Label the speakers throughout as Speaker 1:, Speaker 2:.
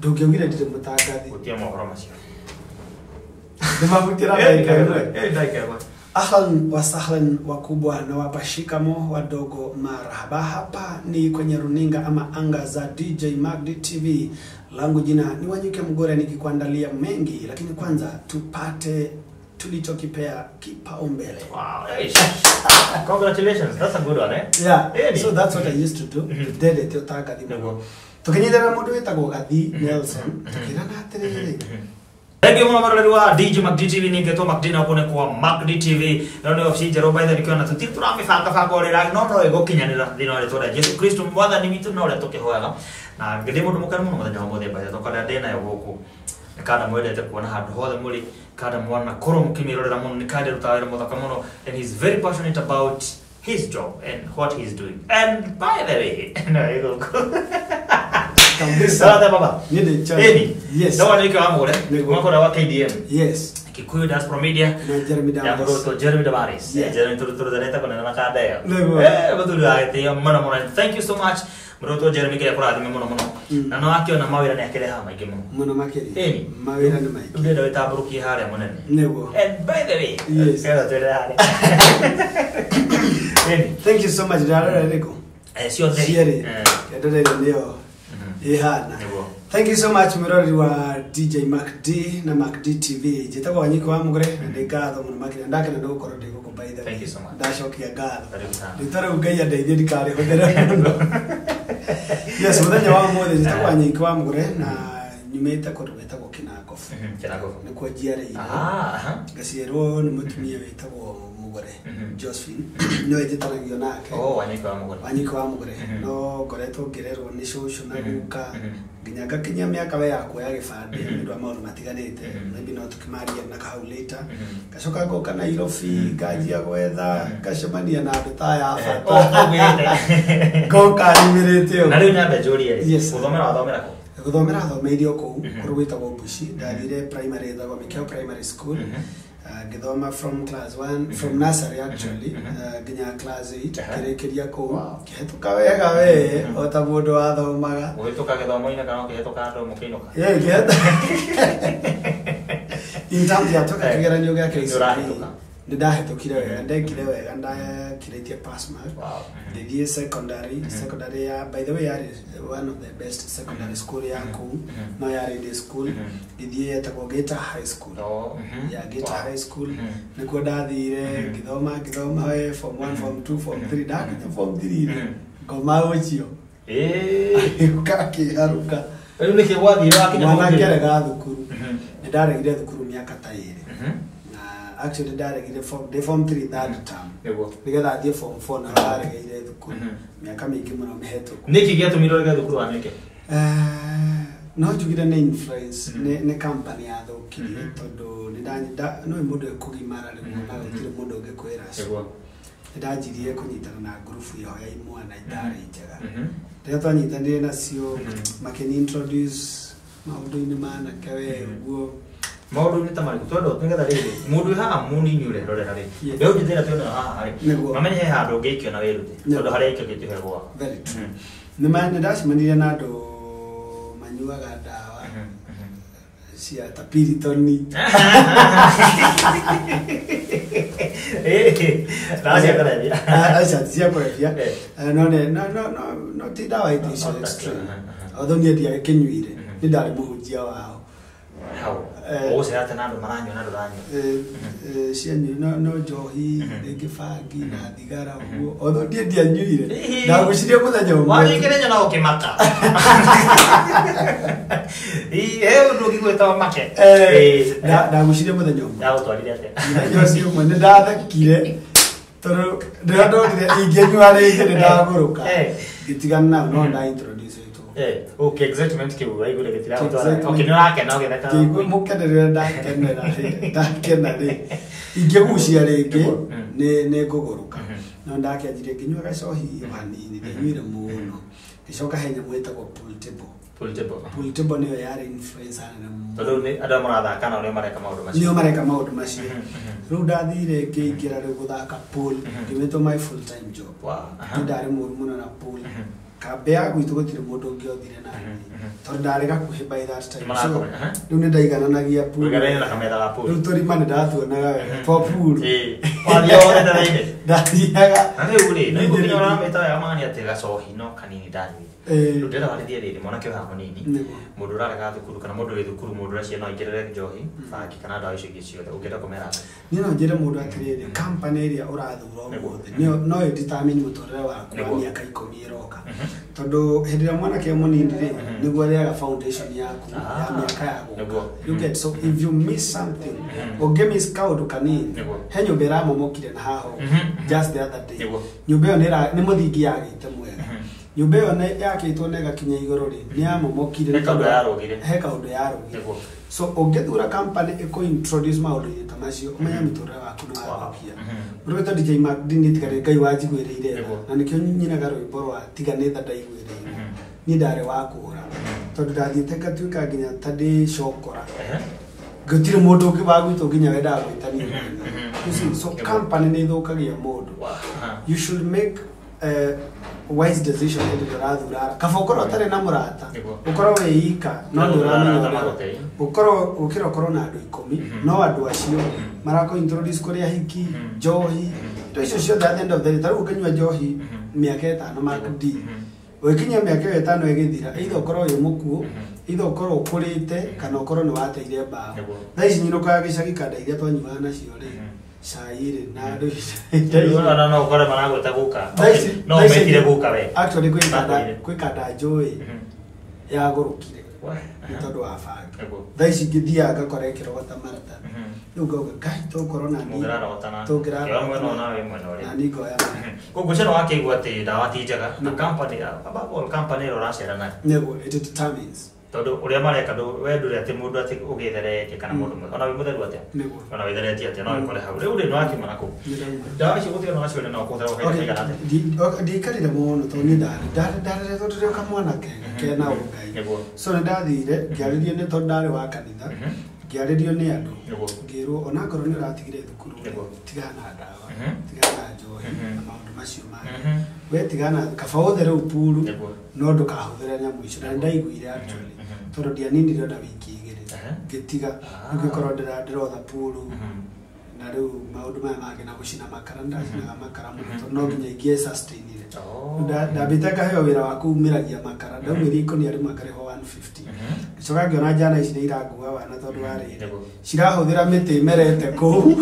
Speaker 1: ndũngĩaugire ndĩrĩ mũtangathi
Speaker 2: Gũtirĩ mohoro macio.
Speaker 1: ndĩmagutĩra
Speaker 2: Ndaika ĩmwe.
Speaker 1: Ahlan wa sahlan wakubwa na wapashikamo wadogo marhaba. Hapa ni kwenye runinga ama anga za DJ Magdi TV. Langu jina ni Wanyike Mgore nikikuandalia mengi, lakini kwanza tupate tulichokipea kipaumbele.
Speaker 2: Wow, congratulations, that's a good one, eh?
Speaker 1: Yeah, so that's what I used to do. Dede te otagathi. Tukinyithana mundu wetagwo Gathi Nelson, tukirana atiriri.
Speaker 2: Thank you mwana wa DJ Magdi TV ningeto Magdi na kone kwa Magdi TV. Leo ni ofisi jero baitha nikiwa na tutiri turamifanga orera no egokinyanira thina ore tora Yesu Kristo mwatha ni mitu na ore tokehoyaga. Na ngende mundu mukana muno muthenya mothe baitha tokada ndena yo guku. Kada mwendete kuona handu hothe muri kada mwana koro mukimirorera muno ni kada rutawira muthaka muno, and he's very passionate about his job and what he's doing. And by the way, no you go. Sawa baba. Eni.
Speaker 1: Yes.
Speaker 2: Dawa ni kwa amore. Mwako wa KDM.
Speaker 1: Yes.
Speaker 2: Kikuyu Diaspora Media.
Speaker 1: Na Jeremy Damaris.
Speaker 2: Ya moroto Jeremy Damaris. Jeremy turu daleta kona na kada ya. Betul aite mana mana. Thank you so much. Moroto Jeremy ke yakora adime mono mono. Na no akio na mawira ne akele ha maige mono.
Speaker 1: Mono makeri.
Speaker 2: Eni.
Speaker 1: Mawira ne maige.
Speaker 2: Ule dawe taburuki hare monene.
Speaker 1: Nego.
Speaker 2: And by the way.
Speaker 1: Yes.
Speaker 2: Kera tere hare. Eni.
Speaker 1: Thank you so much Dara Rego.
Speaker 2: Sio
Speaker 1: Siere. Kedore leo. Ehana. Thank you so much mirori wa DJ Magdi na Magdi TV. Jitako Wanyike wa Mugore ndegatho muno makiri ndake na ndokoro ndiko kubaitha.
Speaker 2: Thank you so much.
Speaker 1: Ndashokia gatho.
Speaker 2: Karibu sana.
Speaker 1: Nditore ugeya ndeithie ndikare hotera. Yes, muthenya wa mothe jitako Wanyike wa Mugore na nyumete ko rubetagwo Kinagofu.
Speaker 2: Kinagofu.
Speaker 1: Ni kwa jiare ino. Gacierwo ni mutumia wetagwo Mugore. Josephine. No ejitanagio nake.
Speaker 2: Wanyike wa Mugore.
Speaker 1: Wanyike wa Mugore. No ngoretwo ngirerwo ni shushu na guka. Nginya kinya miaka we yakwa ya gibande ndu wa maundu matiganite. Maybe no tukimaria na kahau later. Gacoka goka na Nairobi ngajia gwetha gacemania na bita ya bata. Goka nimirite yo.
Speaker 2: Na riu nyambe njuri ri.
Speaker 1: Guthomera ko. Guthomera thomeirio ko kuru gwitagwo Bushi. Ndathire primary thagwo Mikeo Primary School. Githoma from class 1 from nursery actually ginya class 8 kirekeria ko kihituka wega we ota mundu wathomaga
Speaker 2: uhituka githomo-ini kana ukihituka andu mukinuka
Speaker 1: in terms ya toka kigeranio gya KCPE ndahitukire wega ndekire wega ndakiretie pass mark the secondary ya by the way one of the best secondary school ya ku no ya the school the Geta High School ya Geta High School niko ndathire githoma we form 1 form 2 form 3 ndakinya form 3 ngoma ucio ukaki haruka
Speaker 2: riu niki gwathira akinya
Speaker 1: mwana kerega thukuru ndaregire thukuru miaka ta iri actually ndaregire form 3 third term nigetha athie form 4 na ndaregire thukuru miaka mingi muno mihituku
Speaker 2: niki giatumire rege thukuru wanike
Speaker 1: no njugire ne influence ne company ya thukiri tondu ndanyida no mundu ekugimara rimwe na gutire mundu ungekwira ndajirie kunyitana na group yo ya imwana idari njega rĩrĩa twanyitanire nacio makeni introduce maundu-inĩ mana kawe guo
Speaker 2: maundu ni tamari kutwenda utingetha riri mundu haha munini ure rorera ri leo njithira twenda haha ri mamenye he handu ngikio na wirute tondu haria ikio gitihegwa
Speaker 1: very true ni mane ndacimanirie na andu manyuaga ndawa cia tapiritoni cia kurevia no ti ndawa icio extreme although ni ndia kinyuire ni ndari muhunjia wao
Speaker 2: Ucerate na andu maranyua na nduranyua
Speaker 1: cianyu no njohi ringi bangi na thigara uguo although ndie ndianyuire ndagucirie muthenya umwe
Speaker 2: wanyikire na ukimaka undu ngigweta make
Speaker 1: ndagucirie muthenya umwe
Speaker 2: ndagutwarire atia
Speaker 1: muthenya ucio umwe ni ndathekire tondu ndondire ingĩnyua rĩngĩ nĩ ndaguruka ngĩtigana nao no ndaintroduce
Speaker 2: okay excitement kiu waigure gitira okay no yake no getheka
Speaker 1: kiu mukenerera ndakena rĩ ingĩgucia rĩngĩ nĩ ngũguruka no ndakĩanjirie nginyua gacohi hanini ndĩnyuire mũno ngĩcoka he nyamũ ĩtagwo pool table nĩyo yarĩ influence nene
Speaker 2: tondu nĩ andũ marathaka na nĩo mareka maũndũ macio
Speaker 1: nĩo mareka maũndũ macio rĩu ndathire ngĩingĩra rĩu gũthaka pool ngĩmĩtwo my full time job ndarĩ mũru mũno na pool kambea gwitu gutire mundu ungi othire na tondu ndarega kuhe by that time so riu ni ndaigananagia pool
Speaker 2: Ugarena kamera la pool
Speaker 1: riu turima ni ndatuonaga for pool
Speaker 2: wario ndarinde
Speaker 1: ndathiaga
Speaker 2: ane uri ni kunyora meta ya mani atega sohi no kanini ndari ndera warithia riri mwana ke ha munini mundu rarega thukuru kana mundu wi thukuru mundu racia no ingirere njohi faki kana ndawa icio ciothe ungenda komera
Speaker 1: ni no njire mundu atiriri company iria urathura umuthi no determine mutorere waku wa miaka 10 iroka tondu hindi ya mwana ke munini ri niguo ria foundation yaku ya miaka yaku you get so if you miss something or give me scout kanini he nyumbera momokire na haho just the other day nyumbeo ni muthingi yagite mwega nyumbeo ne yakitwo nega kinya igoro ri ni amomokire
Speaker 2: he kaundu yarugire
Speaker 1: so ongethura company iko introduce maundu tamacio umenya miturire waku no wakia Roberto DJ Magdini tikare kai wajigwirire na nikyo nyinaga rwimbo rwa tiganitha ndaigwirire ni ndare wakura tondu ndathiite ngatuika nginya tadi shokora gutire mundu ungi wagwito nginya wenda gwitania so company ni thukagia mundu you should make wise decision into rathura kafokoro tare na murata ukoro weika no nduramenya ukoro corona andu 10 no andu acio marako introduce koria hiki johi to icio cio at the end of the day taru kanywa johi miaka 5 makudi wekinya miaka 5 egithira either ukoro yo mukuo either ukoro ukurite kana ukoro ni wateire mbao thaici nyiruka gicagi kada iria twanyuaga nacio ri shairi na andu
Speaker 2: no ukore maragweta guka no metire guka we
Speaker 1: actually kwikada joy ya gurukire tondu wa bag thaici ngithia ngakora ikirogota marata riu ngauga kai to corona ni
Speaker 2: tugirarogotana yo mwena nawe mwena uri
Speaker 1: na nigoya
Speaker 2: koguo cero wakigwa ati ndawa ti njega na company ababo company ro racera na
Speaker 1: nego it determines
Speaker 2: tondu uria mareka we ndure ati mundu ati ugitherete kana mundu ona wi mutheru atia ona witherete atia no ikore hau riu ri no akimana ku ndawa icio gutira no acio no kuthera ukaigana atia
Speaker 1: ndikarire muno to ni ndare to turi kamwana kena ugai so ndathire ngiaririe ni to ndare wa kanitha ngiaririo ni andu ngirwo ona ngoro ni ratigire thukuru tigana ndawa tigana njohi na maundu macio ma we tigana kabauthere upuru no ndukahuthira nyamu icio na ndaiguire actually tondu ndianinire na wiki igiri ngitiga ngikorwo ndirotha puru na riu maundu maya mangĩ na gucina makara ndacinaga makara muno no nginya ingie sustainire ndambite kaheo wira wa kumiragia makara ndaumire ikoni ari makareho 150 gicoka ngiona njana ici nĩ irangua wana tondu wa rĩrĩ cirahuthira mĩtĩ merete kũu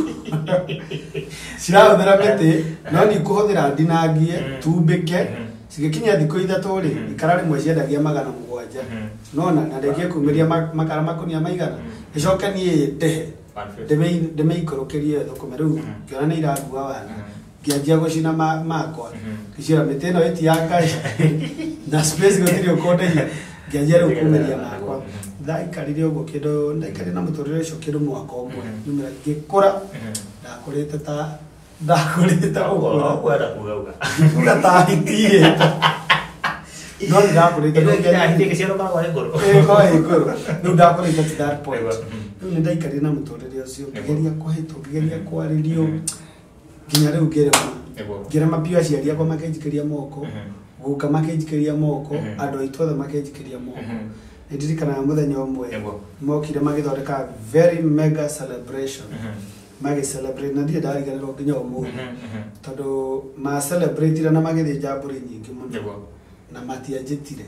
Speaker 1: cirahuthira mĩtĩ no ni kuhuthira ndinangie tumbĩke cigikinya thikũ ithatũ rĩ ikara rĩmwe ciendagia 700 nona na ndĩkie kumiria makara makonia maigana gicoke niĩ ndehe ndemeikorokerie thũkũme rĩu ngiona nĩ irangua wana ngianjia gucina makwa ngĩciĩra mĩtĩ ĩno ĩti ya Ngai na space gũtirĩ ũkũndeithia ngianjia rĩu kumeria makwa ndaikarire ũguo kĩndũ ndaikarire na mũtũrĩre ũcio kĩndũ mwaka ũmwe nyumĩra ngĩkũra ndakurite ũguo
Speaker 2: kwenda kuuga
Speaker 1: kuga ta hitie no ndakurite
Speaker 2: hitie kĩciaro kwa ngoro
Speaker 1: no ndakurite to that point rĩu nĩ ndaikarire na mũtũrĩre ũcio ngĩgeria kũhĩtwo ngĩgeria kwarĩrio nginya rĩu ngĩrema biũ aciari akwa makenjikĩria moko guka makenjikĩria moko andũ aitũ othe makenjikĩria moko nĩndirikanaga mũthenya ũmwe mokire magĩthondeka very mega celebration magĩcelebrate na ndirĩ ndariganĩrwo nginya ũmũthĩ tondũ macelebrate na magĩthĩnja mbũri nyingĩ mũno na matianjĩtire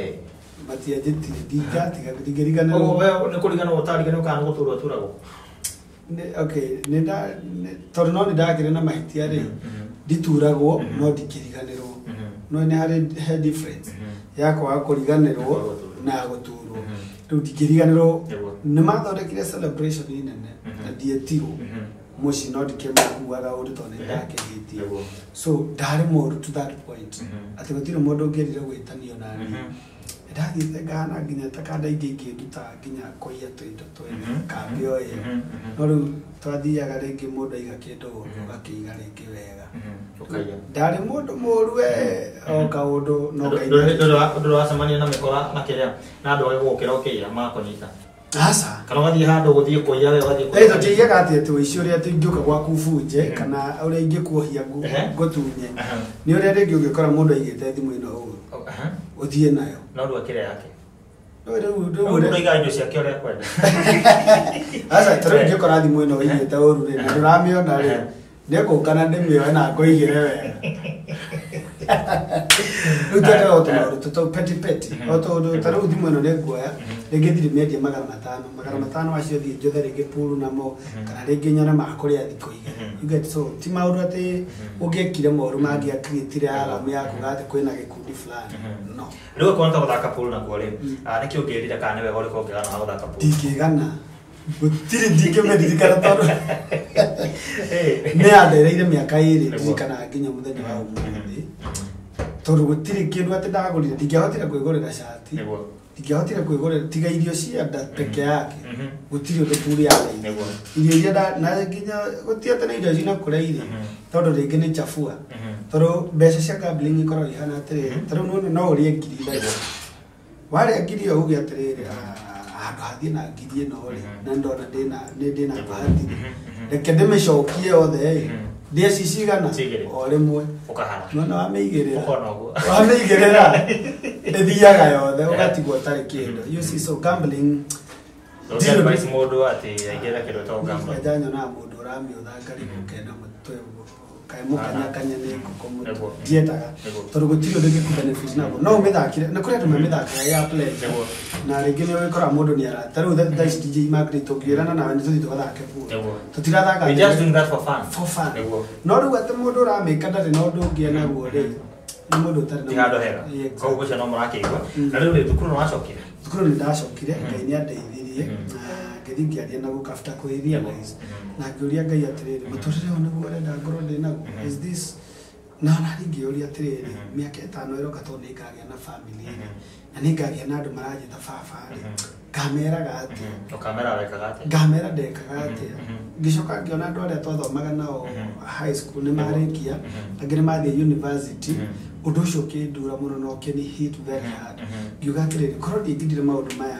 Speaker 1: ndingĩriganĩrwo
Speaker 2: nĩ kũriganĩrwo ũtariganĩrwo kana gũtũrwo tũragwo
Speaker 1: okay tondũ no nĩ ndakĩrĩ na mahĩtia rĩ ndituragwo no ndingĩriganĩrwo no nĩ harĩ difference ya kwaga kũriganĩrwo na gũturwo rĩu ndingĩriganĩrwo nĩ mathondekire celebration nene na ndietirwo mũciĩ no ndikĩmakuaga ũndũ tondũ nĩ ndakĩhĩtie so ndarĩ mũndũ to that point atĩ gũtirĩ mũndũ ũngĩerire gwĩtanio nani ndathiĩte ngahana nginya takanda ingĩ ingĩnduta nginya kũiya tũindo twene kambĩ o ĩyo no rĩu twathiaga rĩngĩ mũndũ aiga kĩndũ ũgakĩiga rĩngĩ wega ndarĩ mũndũ mũru o kaũndũ no
Speaker 2: ndũrĩ wacemania na mĩkora makĩrĩa na andũ agĩ gũkĩra ũkĩira makũnyita
Speaker 1: asa
Speaker 2: kana wathi hando guthie kuya we wathi
Speaker 1: to tiye gati tu icioria tu ngioka gwa kubunje kana uria ingikuohia gutunye ni uria ringi ungikora mundu aigite thimu ino uthie nayo
Speaker 2: no ru akire yake
Speaker 1: no
Speaker 2: ru iga indo cia kio ria kwenda
Speaker 1: asa tero ngikora thimu ino aigite uru ri nduramiona ri nekukana ndimio na ngoigire we utaka auto peti auto taru thimu ino neguoya ringi media magana matano acio thie njothe ringi puru namo kana ringi nyona makuria thiko igere you get so ti maundu ati ungekire moru mangia create alarm yaku gati kwina gikundi fulani no
Speaker 2: riu kwanta guthaka puru na kwori niki ungirira kana we gori kongera na guthaka puru
Speaker 1: dikigana gutiri ndikimedikana tondu ne andereire miaka iri ndikana nginya muthenya wa umuthi tondu gutiri kindu ati ndagurire ndingehotire kwigurira shati ndingehotire kwigurira tiga irio cia nda peke yake gutiri undu puri ya irio iria na nginya gutiete na irio cina kureire tondu ringi ni chafua tondu mbeca cia gambling ikorwo ihana atiri tondu no urie ngiri waria ngiri yo ugi atiriri hathie na ngiri ino ri na ndona ndina bahati reke ndimecokie othe ndia cicigana o rimwe
Speaker 2: ukahana
Speaker 1: no wameigirira wameigirira ithiaga yothe ugatigwo tari kindu you see so gambling
Speaker 2: ndio basi mundu ati aigira kindu to gambling
Speaker 1: ajanya na mundu uramiutha ngari mukenda mutwe kai mukanya ne kukomu dietaga tondu gutiri undu ngiku benefit nabo no umithakire na kuria tume mithakira ya play na ringi ni wikora mundu ni ara taru that DJ Mark tugirana na ndi tuthi tugathake fu tutirathaka
Speaker 2: we just doing that for fun
Speaker 1: no ru ati mundu uramika ndari no ndu ngiena guo ri ni mundu tari
Speaker 2: na hado hera ko gucia no murakigwa na riu ri thukuru no wacokire
Speaker 1: thukuru ni ndacokire ngai ni andeithirie ngiringiaria na gukafta kuiria guys na ngiuria ngai atiriri muturire ona guo renda ngoro ndi naguo is this na ngiuria atiriri miaka 5 iroka to nikagia na family na nikagia na andu marajita baba kamera gati
Speaker 2: kamera weka gati
Speaker 1: kamera deka gati ngicoka ngiona andu aria twathomaga nao high school ni marikia angire mathie university undu ucio kindura muno no keni hit very hard ngiuga atiriri korwo ndingidire maundu maya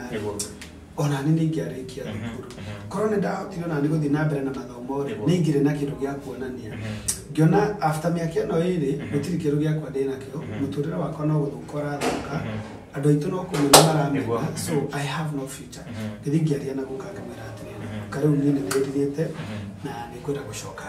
Speaker 1: ona ni ngiarikia thukuru korwo ni ndahotire na ni guthii na mbere na mathomo ni ngire na kindu gia kuonania ngiona after miaka ino iri gutiri kindu gia kwa ndina kio muturire wakwa no guthukora thuka andu aitu no kumena maramenya so I have no future ngiringiaria na guka kamera atiriri kariu ni ndirite na ni kwenda gucoka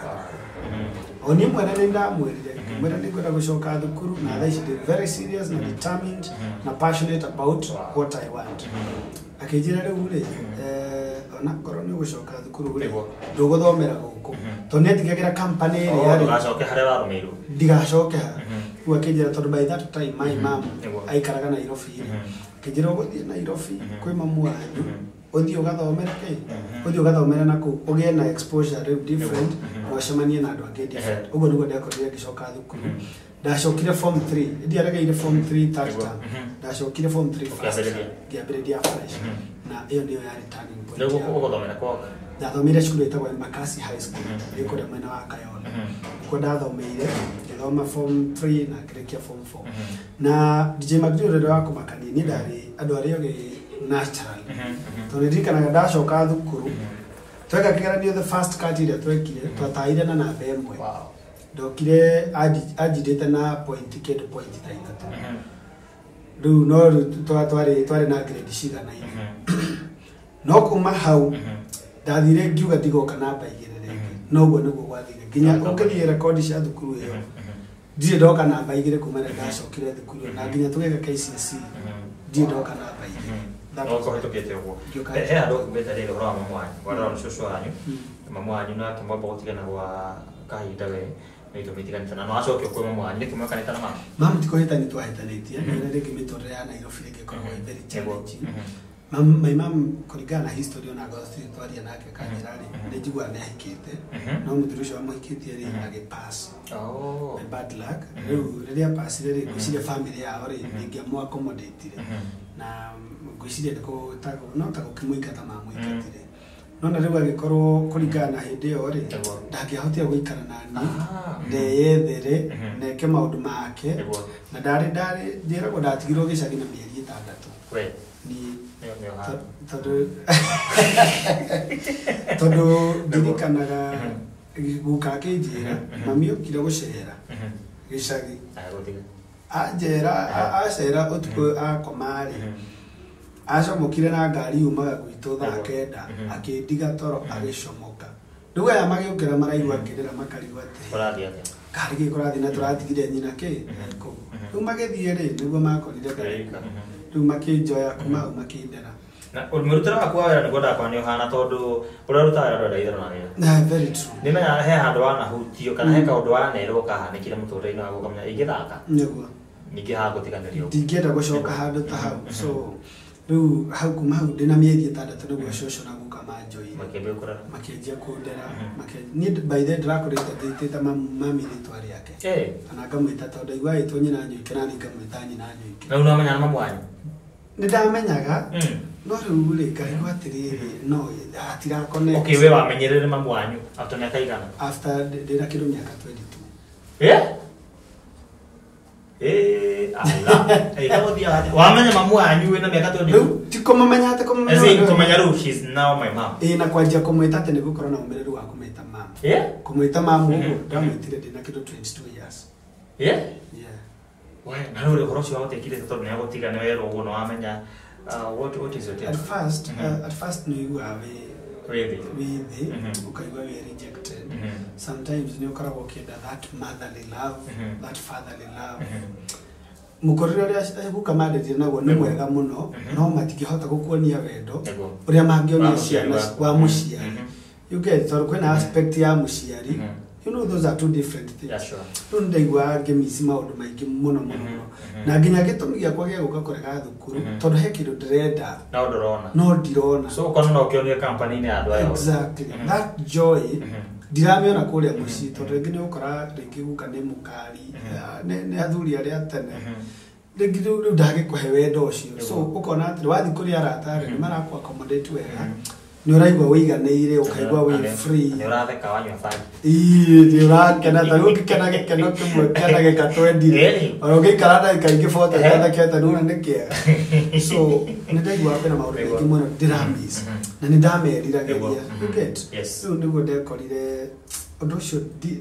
Speaker 1: oni mwena ni ndamwirire mwena ni kwenda gucoka thukuru na that is very serious na determined na passionate about what I want akijira riu ri ona korwo ni gucoka thukuru ri nduguthomera guku to netigagira company ri
Speaker 2: ari gacoke haria warumiru
Speaker 1: ndigacoke uwa kijira tondu by that time my mom aikaraga na Nairobi kijira guthie Nairobi kwi mamu wanyu uthio gathomera ke uthio gathomera naku ugie na exposure different wacemanie na andu angi different uguo niguo ndekorire ngicoka thukuru ndacokire form 3 ndiaregeire form 3 third term ndacokire form 3 ngiambiriria fresh na iyo ndio ya returning point
Speaker 2: ndio uguthomera kwa
Speaker 1: ndathomire shule itagwa Embakasi High School iko na mwena wa Kayole niko ndathomeire ngithoma form 3 na ngirekia form 4 na DJ Magdalene wako makani ni ndari andu ario ge natural to ndirikanaga ndacoka thukuru tweka kigeranio the first cut ile twekire twataire na namba imwe ndokire ajidete na point kid point 3 riu no twari na grade cigana ine no kuma hau ndathire ngiuga ndigoka namba igire ringi no guo niguo gwathire nginya ukithie record cia thukuru iyo ndire ndoka namba igire kuma na ndacokire thukuru na nginya tugeka KCSE ndire ndoka namba igire
Speaker 2: no ko tukete uguo he andu beta rero ro mamu wanyu wara no cucu wanyu mamu wanyu na tumba gutigana gwa kahinda we nito mitiganitana no acoke kwi mamu wanyu nikimwe kanitana mama
Speaker 1: mamu tikohitani twahitanitie na rege mitorre ya Nairobi rege korwo very challenging my mom kuringana history ona gosti twaria nake kanirari ndijigwa ne hikite no muthurusho amwikitie ri age pass bad luck riria pass ri kushire family ya ori ngiamwa accommodate na kushire ko tako no tako kimwikata mamwikatire no na riwa gikorwo kuringana hindi yo ri ndakihotia guikara nani ndeyethere neke maundu make na ndari njira ko ndatigirwo gicagi na mieri 6 ni tondu ndirikanaga guka akĩnjĩra mami okire gũcera gĩcagi anjĩra acera ũtukũ akoma rĩ acomokire na ngari yumaga gwitũ thaa kenda akĩndiga toro agĩcomoka rĩu aya magĩũkĩra maraigua akĩrĩra makarigwo atĩ ngari gĩkũrathiĩ na tũratigire nyina kĩ rĩu magĩthiĩ rĩ nĩguo makorire rĩu makĩnjoya kuma hau makĩndera
Speaker 2: na ũrutĩra waku wa wĩra nĩguo ndakwa nĩ ũhana tondũ ũrĩa ũrutaga wĩra ndwenda itherũ na wĩra
Speaker 1: very true
Speaker 2: nĩmenya he handũ wanahutio kana he kaũndũ wanerwo kahanĩkire mũtũrĩre-inĩ waku ũkamenya ingĩthaka
Speaker 1: nĩguo
Speaker 2: ningĩ haha gũtiganĩria
Speaker 1: ndingĩenda gũcoka handũ ta hau so rĩu hau kuma hau ndĩna mĩeri 6 nĩguo cũcũ na guka manjoire makĩanjia kũndera niĩ by the ndĩrakũrĩte ndĩtĩte mami rĩtwa rĩake kana ngamwĩta tondũ aigua ĩtwo nyina Nyoike na niĩ ngamwĩta nyina Nyoike
Speaker 2: na unamenya na mamu wanyu
Speaker 1: nĩndamenyaga no rĩu rĩ ngaigua atĩrĩrĩ no atirakone
Speaker 2: okay we wamenyerere mamu wanyu after mĩaka igana
Speaker 1: after ndĩna kĩndũ mĩaka 22
Speaker 2: ala wamenya mamu wanyu wĩna mĩaka 22
Speaker 1: rĩu ti kũmamenya atĩ
Speaker 2: kũmenya rĩu she's now my mom
Speaker 1: na kwanjia kũmwĩta atĩ nĩgũkorwo na ũmĩrĩru wa kũmwĩta mama kũmwĩta mama ũguo ndamwĩtire ndĩna kĩndũ 22 years
Speaker 2: na rĩu ũhoro ũcio wagũtekire tondũ nĩagũtiga nĩ werwo ũguo nĩ wamenya what is it
Speaker 1: at first nĩiguaga wĩthĩ ũkaigua wĩ rejected sometimes nĩ ũkoragwo ũkĩenda that motherly love that fatherly love mũkorire ũrĩa guka mandĩtire naguo nĩ mwega mũno no matingĩhota gũkuonia wendo ũrĩa mangĩonia ciana wa mũciari you get tondũ kwĩna aspect ya mũciari you know those are two different things rĩu ndaigua ngĩmisi maũndũ maingĩ mũno na nginya gĩtũmi gĩakwa gĩa gũka kũrega thukuru tondũ he kĩndũ ndĩrenda no ndirona
Speaker 2: so ũkona no ũkĩonie company-inĩ ya andũ aya
Speaker 1: exactly that joy ndiramĩona kũrĩa mũciĩ tondũ rĩngĩ nĩ ũkora rĩngĩ guka nĩ mũkari nĩ athuri arĩa tene rĩngĩ rĩu ndagĩkũhe wendo ũcio so ũkona atĩ wathiĩ kũrĩ arata nĩ marakũ accommodate wega nĩ ũraigua wĩiganĩire ũkaigua wĩ free
Speaker 2: nĩ ũratheka wanyua bangi
Speaker 1: nĩ ũrakena ta rĩu ũngĩkena gĩkeno kĩmwe kĩa ndagĩka 20 ona ũngĩikara ndagĩka ingĩ 40 ũtathekete nĩwona nĩ kĩega so nĩ ndaigua kwĩna maũndũ maingĩ mũno ndĩramiss na nĩ ndameriragĩria rĩu nĩguo ndekorire ũndũ ũcio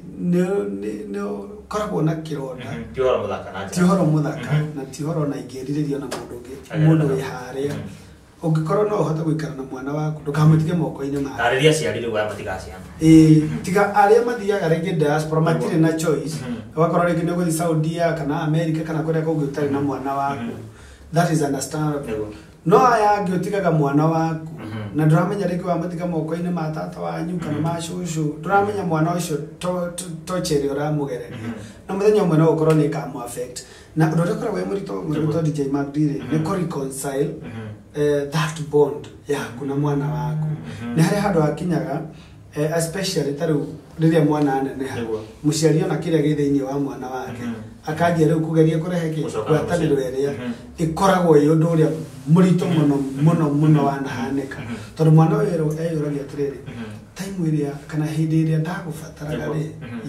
Speaker 1: nĩ ũkoragwo na kĩronda ti ũhoro mũthaka na ti ũhoro na ingĩrirĩria na mũndũ wĩ harĩa ũngĩkorwo no ũhote gũikara na mwana waku ndũkamũtige moko-inĩ make
Speaker 2: tarĩria aciari rĩu aya matigaciana
Speaker 1: tiga arĩa mathiaga rĩngĩ diaspora matirĩ na choice ũgakorwo rĩngĩ nĩ ũgũthiĩ Saudia kana America kana kũrĩa kũngĩ ũtarĩ na mwana waku that is understandable no aya angĩ ũtigaga mwana waku na ndũramenya rĩngĩ wamũtiga moko-inĩ ma tata wanyu kana ma cũcũ ndũramenya mwana ũcio torture ũramũgereria na mũthenya ũmwe no ũkorwo nĩ ĩkamũ affect na ũndũ ũrĩa ũkoragwo wĩ mũritũ DJ Magdi nĩ kũ reconcile that bond yaku na mwana waku nĩ harĩ handũ hakinyaga especially ta rĩu rĩrĩa mwana aneneha mũciari ona kĩrĩa gĩ thĩinĩ wa mwana wake akanjia rĩu kũgeria kũrehe ngwatanĩro ĩrĩa ĩkoragwo ĩ ũndũ ũrĩa mũritũ mũno wanahanĩka tondũ mwana ũyũ eyũragia atĩrĩrĩ time ĩrĩa kana hĩndĩ ĩrĩa ndagũbataraga rĩ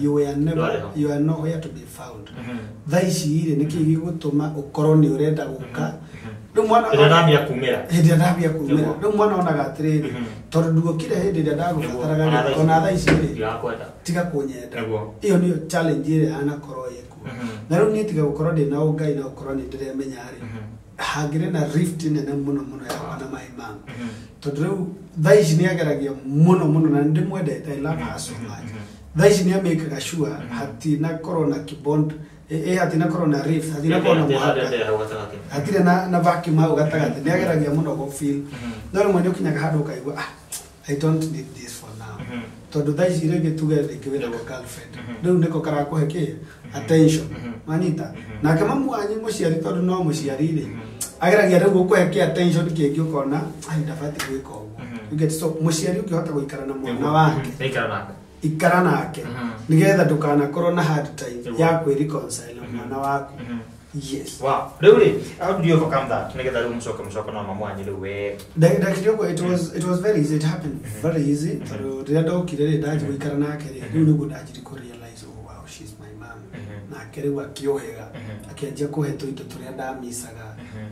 Speaker 1: you are nowhere to be found thaa ici rĩ nĩkĩ gĩgũtũma ũkorwo nĩ ũrenda gũka rĩu mwana hĩndĩ ndambia kumĩra rĩu mwana onaga atĩrĩrĩ tondũ nduokire hĩndĩ ĩrĩa ndagũbataraga ona thaa ici rĩ tiga kũnyenda ĩyo nĩyo challenge ĩrĩa anakorwo ĩkuo na rĩu niĩ tiga gũkorwo ndĩ na ũngai na gũkorwo nĩ ndĩremenya rĩ hangĩrĩ na rift nene mũno yakwa na my mom tondũ rĩu thaa ici nĩ ageragia mũno na ndĩmwendete I love her so much thaa ici nĩ amĩkaga sure hatinakorwo na kibond hatinakorwo na rift hatinakorwo na mũhaka hatirĩ na vacuum hau gatagatĩ nĩ ageragia mũno gũ feel no rĩmwe nĩ ũkinyaga handũ ũkaigua I don't need this for now tondũ thaa ici rĩngĩ tuge rĩngĩ wĩna girlfriend rĩu nĩko karakũhe kĩ attention manyita nake mamu wanyu mũciari tondũ no mũciari rĩ ageragia rĩu gũkũhe kĩ attention kĩngĩ ũkona ndabatiĩ gwĩka ũguo so mũciari ũngĩhota gũikara na mwana wake ikara nake nigetha ndukanakorwo na hard time ya kwĩ reconcile na mwana waku yes
Speaker 2: wow rĩu rĩ how do you overcome that nigetha rĩu mũcoke na mamu wanyu rĩu we
Speaker 1: ndakĩrĩo it was very easy it happened very easy tondũ rĩrĩa ndokire rĩ ndanjia gũikara nake rĩ rĩu nĩguo ndanjia kũ realize oh wow she's my mom nake rĩu akĩohega akĩanjia kũhe tũindo tũrĩa ndamisaga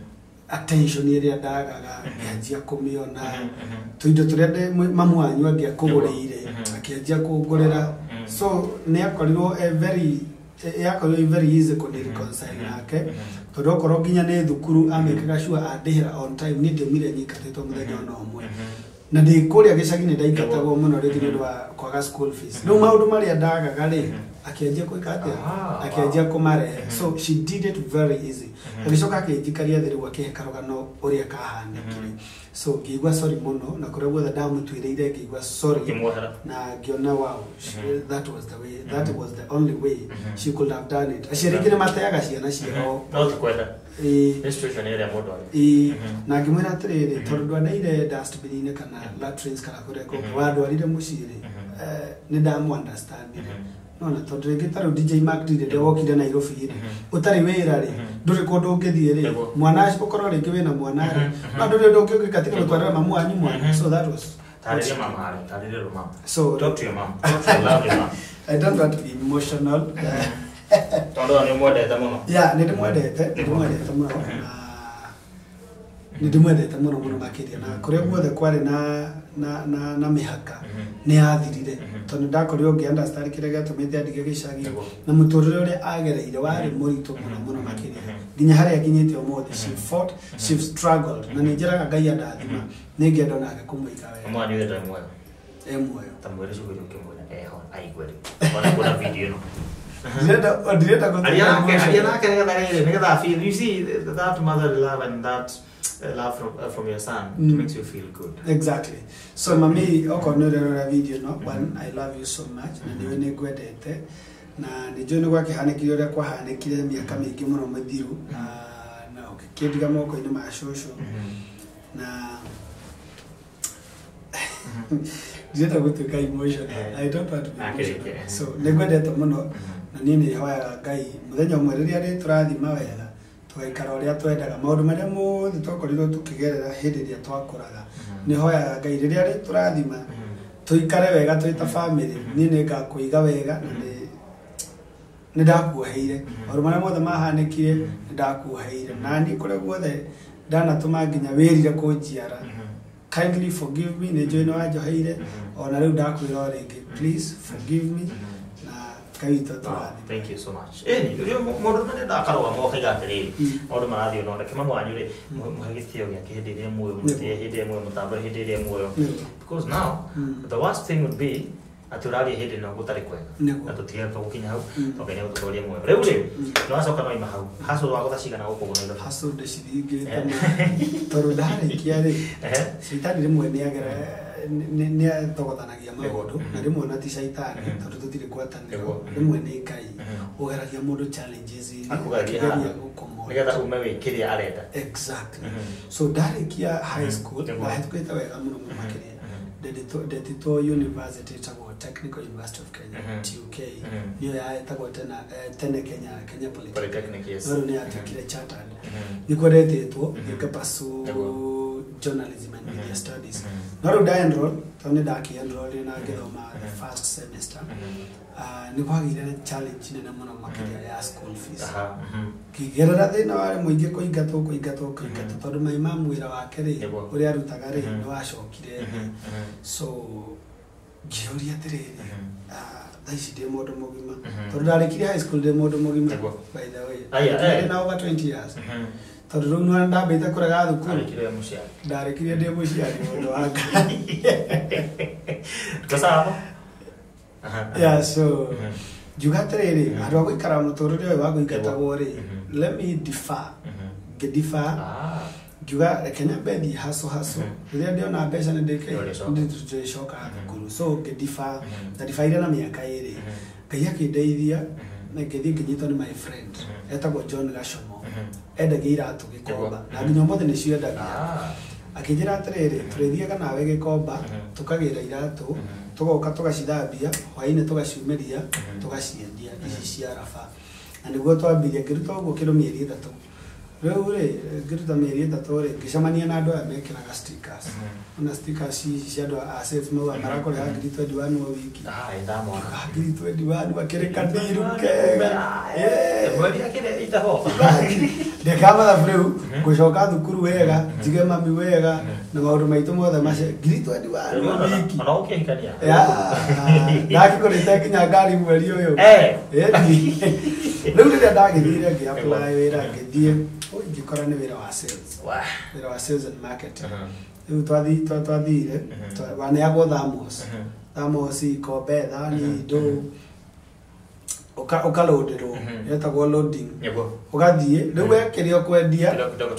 Speaker 1: attention ĩrĩa ndagaga ngĩanjia kũmĩona tũindo tũrĩa mamu wanyu angĩakũgũrĩire akĩanjia kũngũrĩra so nĩ akorirwo very easy kũnĩreconcile nake tondũ okorwo nginya nĩ thukuru amekaga sure andĩhĩra on time nĩ ndĩmire nyikatĩtwo mũthenya ona ũmwe na ndĩ kũrĩa gĩcagi-inĩ ndaingatagwo mũno rĩngĩ nĩ ũndũ wa kwaga school fees rĩu maũndũ marĩa ndagaga rĩ akĩanjia gwĩka atĩa akĩanjia kũmarehe so she did it very easy agĩcoka akĩnjikaria thĩ rĩu akĩhe karũgano ũrĩa kahanĩkire so ngĩigua sorry mũno na kũrĩa guothe ndamũtuĩrĩire ngĩigua sorry na ngĩona wow that was the only way she could have done it aciari aingĩ nĩ mateaga ciana ciao
Speaker 2: no tikwenda situation ĩrĩa mũndũ arĩ
Speaker 1: na ngĩmwĩra atĩrĩrĩ tondũ ndwanĩire dustbin-inĩ kana latrines kana kũrĩa kũngĩ wandwarire mũciĩ rĩ nĩ ndamu-understandire nona tondũ rĩngĩ tarĩu DJ Mark D rĩrĩa wokire Nairobi rĩ ũtarĩ wĩra rĩ ndũrĩ kũndũ ũngĩthiĩ rĩ mwana ũkorwo rĩngĩ wĩna mwana rĩ na ndũrĩ ũndũ ũngĩ ũngĩka tiga gũtwarĩra mamu wanyu mwana so that was
Speaker 2: tarĩria mama tarĩria mama
Speaker 1: so
Speaker 2: talk to your mom talk to your lovely mom
Speaker 1: I don't want to be emotional
Speaker 2: tondũ nĩ mwendete mũno
Speaker 1: yeah nĩ ndĩmwendete mũno nĩ ndĩmwendete mũno makĩria na kũrĩa guothe kwarĩ na mĩhaka nĩ yathirire tondũ ndakorirwo ngĩ-understand kĩrĩa gĩatũmĩte andige gĩcagi na mũtũrĩre ũrĩa agereire warĩ mũritũ mũno makĩria nginya harĩa akinyĩte ũmũthĩ she fought she struggled na nĩ njĩraga Ngai andathima nĩ ngĩenda onake kũmũiga wega
Speaker 2: mwana ũyũ ndĩ muoyo ta mwĩrĩ cukuru ũkĩmwĩra eho aigue ona kuna video ĩno
Speaker 1: ndirenda
Speaker 2: aria nake nĩgetha feel you see that motherly love and that love from your son it makes you feel good
Speaker 1: exactly so mami okorwo nĩ ũrerora video no one I love you so much na nĩwe nĩ ngwendete na nĩ njũĩ nĩ gwakĩhanĩkire ũrĩa kwahanĩkire mĩaka mĩingĩ mũno mĩthiru na ũkĩkĩndiga moko-inĩ ma cũcũ na ndirenda gũtuĩka emotional I don't want to be emotional so nĩ ngwendete mũno na niĩ nĩ hoyaga Ngai mũthenya ũmwe rĩrĩa rĩ tũrathima wega tũgaikara ũrĩa twendaga maũndũ marĩa mothe twakorirwo tũkĩgerera hĩndĩ ĩrĩa twakũraga nĩ hoyaga Ngai rĩrĩa rĩ tũrathima tũikare wega twĩ ta family niĩ nĩ ngakũiga wega na nĩ ndakuoheire maũndũ marĩa mothe mahanĩkire nĩ ndakuoheire na niĩ kũrĩa guothe ndanatũma nginya wĩrire kũnjiara kindly forgive me nĩ njũĩ nĩ wanjoheire ona rĩu ndakwĩra o rĩngĩ please forgive me
Speaker 2: thank you so much mũndũ nĩ ndakarũga mokaga atĩrĩrĩ maũndũ marathiĩ onondeke mamu wanyu rĩ mũhe gĩtĩo gĩake hĩndĩ ĩrĩa muoyo mũtĩe hĩndĩ ĩrĩa muoyo mũtambũre hĩndĩ ĩrĩa muoyo because now the worst thing would be atĩ ũrarĩ hĩndĩ ĩno gũtarĩ kwega na tũtigeka gũkinya hau tondũ nĩ gũtũtwaria muoyo rĩu rĩ nĩ wacoka no ima hau hustle wa gũtha cigana gũkũ Nairobi
Speaker 1: hustle ndĩcithingĩte tondũ ndarĩkia rĩ caitani rĩmwe nĩ thogothanagia maũndũ na rĩmwe ona ti caitani tondũ tũtirĩ ngwatanĩro rĩmwe nĩ Ngai ũgeragia mũndũ challenges akũgeria gũkomo
Speaker 2: nĩgetha ume wĩkĩrĩa arenda
Speaker 1: exactly so ndarĩkia high school ndahĩtũkĩte wega mũno makĩria ndetĩtwo university ĩtagwo Technical University of Kenya TUK niyo yetagwo tene Kenya Polytechnic no nĩ yatuĩkire chartered nĩkuo ndetĩtwo ngĩkapasu journalism and media studies no rĩu nda-enroll tondũ nĩ ndakĩ-enroll na ngĩthoma the first semester nĩ kwagĩire challenge nene mũno makĩria ya school fees ngĩgerera thĩna warĩ mũingĩ kũingatwo tondũ my mom wĩra wake rĩ ũrĩa arutaga rĩ nĩ wacokire so ngĩũria atĩrĩrĩ thaa ici ndĩ mũndũ mũgima tondũ ndarĩkirie high school ndĩ mũndũ mũgima by the way ndĩ na over 20 years tondũ rĩu nĩ ndambĩte kũrega thukuru ndarĩkirie ndĩ mũciari mũndũ wa Ngai yeah so njuga atĩrĩrĩ andũ a gũikara mũtũrĩre ũyũ wa gũingatagwo rĩ let me differ ngiuga reke nyambe thiĩ hustle rĩrĩa ndĩona mbeca nĩ ndĩcoka thukuru so ngĩdifaire na mĩaka ĩrĩ Ngai akĩndeithia na ngĩthiĩ ngĩnyitwo nĩ my friend etagwo John Gashomo endagia iratũ Gĩkomba na nginya ũmũthĩ nĩcio endagia akĩnjĩra atĩrĩrĩ tũrĩthiaga nawe Gĩkomba tũkagĩra iratũ tũgoka tũgacithambia hwaĩ-inĩ tũgaciumĩria tũgaciendia ici cia raba na nĩguo twambirie ngĩruta ũguo kĩro mĩeri 3 rĩu rĩ ngĩruta mĩeri 3 rĩ ngĩcemania na andũ aya mekĩraga stickers ona stika cia andå a safe mau marakore ha ngiri 21 wa wiki ngiri 21 wakereka ndiru
Speaker 2: mweri akire itaho
Speaker 1: ndekama breu gucoka thukuru wega njige mami wega na maundu maitu mothe mace ngiri 21 wa wiki
Speaker 2: ona ukihikania
Speaker 1: ndakikorete kinya ngari mweri uyu riu riria ndagithire ngiapply wira ngithie ngikora ni wira wa sales and marketing riu twathire waneagwo thamos ikombe thani indo ukaloaderwo yetagwo loading ugathie riu wekiria kwendia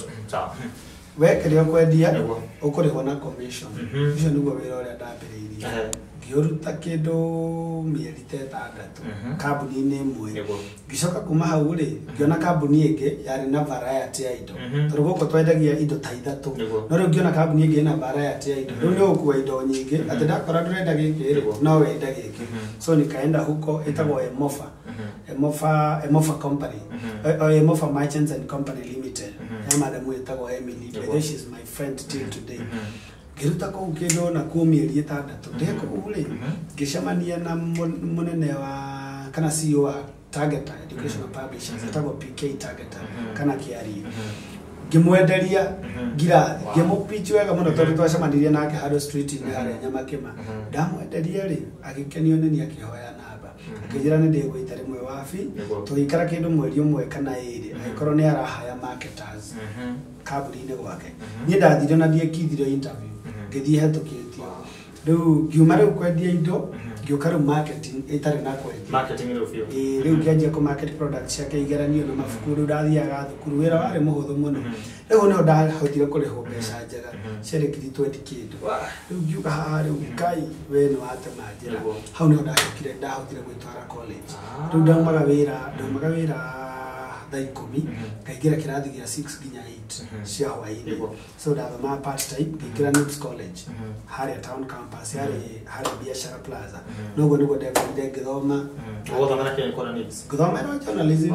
Speaker 1: ukurihwo na commission icio niguo wira uria ndambiriirie ngiuruta kindu mieri 6 kambuni-ini imwe ngicoka kuma hau ri ngiona kambuni ingi yari na variety ya indo tondu guku twendagia indo ta 3 no riu ngiona kambuni ingi na variety ya indo riu ni ukua indo nyingi ati ndakora ndurenda giki no wenda giki so nikaenda huko itagwo Emofa company Emofa Merchants and Company Limited madam itagwo Emily this is my friend till today giruta ko ukindo na kumieri 6 ndeko ule gicemania na munene wa kana CEO wa Target Educational Publishers itagwo PK Target kana kiari ngimwenderia ngirathi ngimupitch wega muno tondu twacemanirie nake Hado Street ni haria Nyamakima ndamwenderia ri agikenio ni akihoya namba akijira ni ndigwita rimwe wafi tuikara kindu mweri umwe kana iri agikorwo ni arahaya marketers kaburi-ini gwake ni ndathire na ndiekithirio interview ngithie hetukitio riu ngiuma riu kwendia indo ngioka riu marketing itari na kwendia riu ngianjia ku market products ciake igeranio na mabuku riu ndathiaga thukuru wira wari muhuthu muno riu no ndahotire kurihwo mbeca njega ciari ngiri 20 kindu riu ngiuga haha riu Ngai we ni watema njira hau no ndahotire gwitwara college riu ndaumaga wira thaa 10 ngaigira kirathi gia 6 nginya 8 cia hwaini so ndathoma part time ngaigira Nips College haria town campus haria biashara plaza nogo niguo ndekire ngithoma ngithoma journalism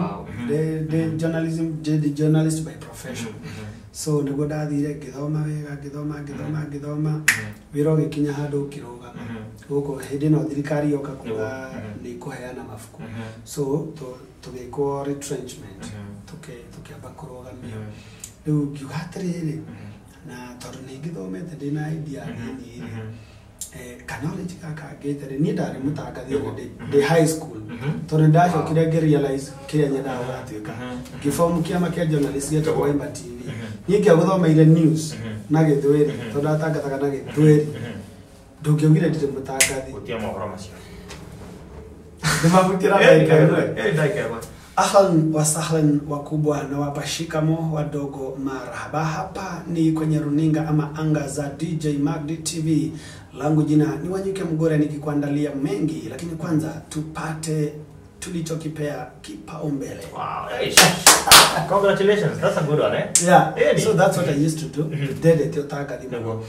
Speaker 1: the journalist by profession so niguo ndathire ngithoma wega ngithoma wira ugikinya handu ukirugama guko hindi no thirikari yoka kuga ni kuheana mafuku so tugikwo retrenchment tukiamba kurugamia riu ngiuga atiriri na tondu ningithomete ndina idea nini knowledge kaka ngitere ni ndari mutangathi ndi high school tondu ndacokire ngirealize kiria nyendaga gatuika giform kiama kia journalist yetagwo Emba TV ni ngiaguthomeire news na githweri tondu atangathaga na githweri ndungiugire ndire mutangathi
Speaker 2: utia mohoro macio
Speaker 1: ndimavutira dakika ahlan wa sahlan wakubwa na wapashikamo wadogo marhaba. Hapa ni kwenye runinga ama anga za DJ Magdi TV. Langu jina ni Wanyike Mgore nikikuandalia mengi, lakini kwanza tupate tulichokipea kipaumbele.
Speaker 2: Wow, congratulations, that's a good one, eh?
Speaker 1: Yeah, so that's what I used to do. Dede teotaka dimu.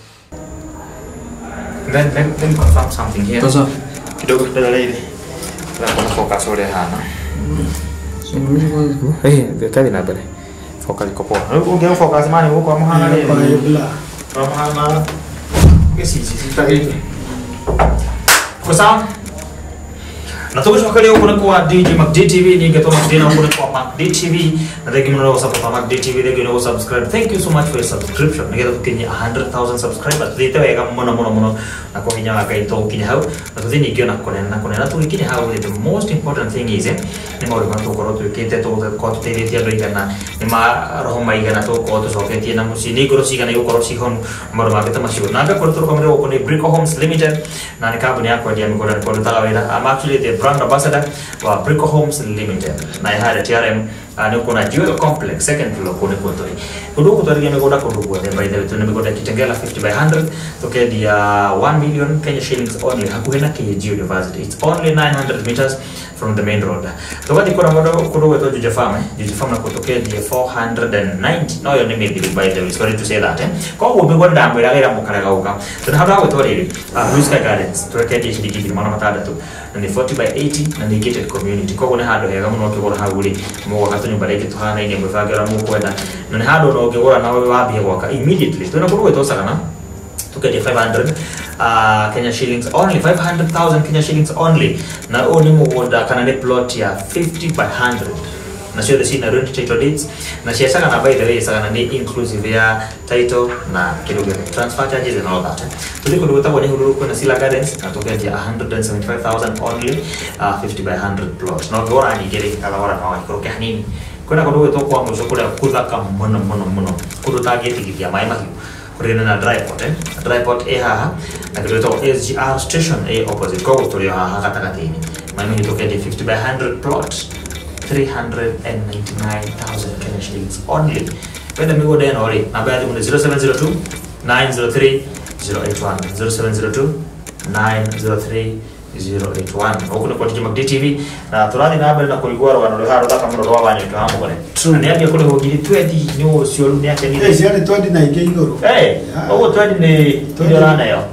Speaker 2: Let me confirm something here. Kidogo lady. Let's focus on hana. Kali na bale. Focus ko po. Ungeo focus mani uko mahana le. Mahana. Kesi tadi. Kusam. Na tuko shokali ukuna kwa DJ Magdi TV ni gato Magdi na ukuna kwa Magdi TV na degi mno support Magdi TV degi no subscribe. Thank you so much for your subscription. Nigga tukinya 100,000 subscribers. Dite wega mona na ko hinya ga ito kinya hau. Na tudini kio na konena tu kinya hau. The most important thing is ni mo ro to koro tu kite to ko to tele tia do igana. Ni ma roho mai igana to ko to soketi na musini koro sigana yo koro sikon mo ro ma beta mashu. Na ga koro to ko mre ko ni Brico Homes Limited na ni kabuni yako dia mko ko tala weda. I'm actually the brand ambassador wa Brico Homes Limited. Na haya TRM ni kuna Jewel Complex second floor kone kotori. Kudu kotori game goda kudu kwa by the way tunebe goda kitengela 50 by 100 toke dia 1 million Kenya shillings only hakuhena KG University. It's only 900 meters from the main road. Tokati kuna modo kudu weto Jujafam na kutoke dia 490. No yo nime by the way sorry to say that. Kwa ube goda dambe la ira mukaraga uka. Tuna haba wetori Blue Sky Gardens toke dia HDG mana matada tu. Na 40 by 80 na gated community. Kwa kuna hado hega muno kigora haguri mo wakati nyumba yake tuhana ine mfagira mu kwenda. Na hado no kigora na wewe wapi gwaka immediately. Tuna kuruwe tosa kana tukaje 500 Kenya shillings only, 500,000 Kenya shillings only. Na oni mugunda kana ne plot ya 50 by 100. Na sio the rent title deeds na share sana na by the way sana ni inclusive ya title na kidogo transfer charges and all that. Tuliko ndio utakuwa ni huru kuna Sila Gardens na tukaje 175,000 only 50 by 100 plot. Na bora ni gere kala ora na wako nini. Kuna kwa ndio kwa mwisho kule kuthaka muno kudo target githia mai mahiu kurena na dry pot haha na kidogo SGR station opposite kwa utorio haha katakatini mimi nitokeje 50 by 100 plots 399,000 Kenya shillings only. Penda migo den ori namba yangu ni 0702 903 081 0702 903 081. Okuna kwa DJ Magdi TV na turani na habari na kuligwara wanalo taka mro wa wanyu tuhamu kule. Ni yake kule hogiri 20 ni osio ni yake ni.
Speaker 1: Si yani 20 na igoro.
Speaker 2: Owo 20 ni ndorana yo.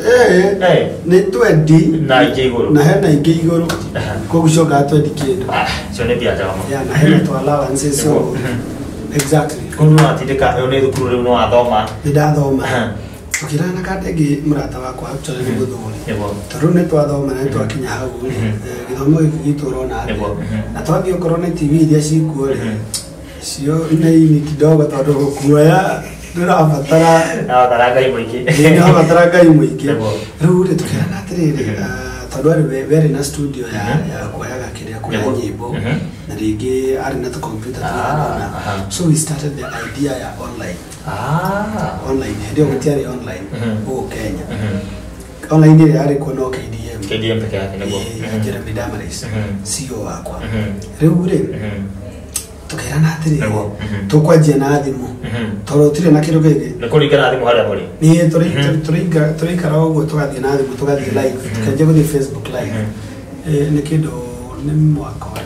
Speaker 1: Ni 20
Speaker 2: na igoro.
Speaker 1: Na hena igoro. Ko kushoka 20 kido.
Speaker 2: Sio ne bia jamaa.
Speaker 1: Ya na hena to allowance so. Exactly.
Speaker 2: Kunwa atideka yone dukuru no athoma.
Speaker 1: Ndidathoma. Ukirana kadege murata wakwa actually ni guthuri. Tarune twathoma na twakinya hau. Githomo giturona na twathio corona TV iria cikuo cio ni kidogo tondu gukuoya ndirabatara
Speaker 2: ngai muingi
Speaker 1: ndirabatara ngai muingi riu ri tukirana atiriri tondu ari very na studio ya kuoyaga kiria kuoya nyimbo na ringi ari na computer tunaona so we started the idea ya online online ndio gutiari online Kenya online ile ari kono KDM
Speaker 2: peke yake nebo
Speaker 1: Jeremy Damaris CEO wakwa riu ri tukirana atiri tukwajia na thimu toro tire na kiru gigi
Speaker 2: ni kuringana thimu haria muri
Speaker 1: ni turiikara oguo tugathie na thimu tugathie live tukaje guthie Facebook live ni kindu ni mwaka wa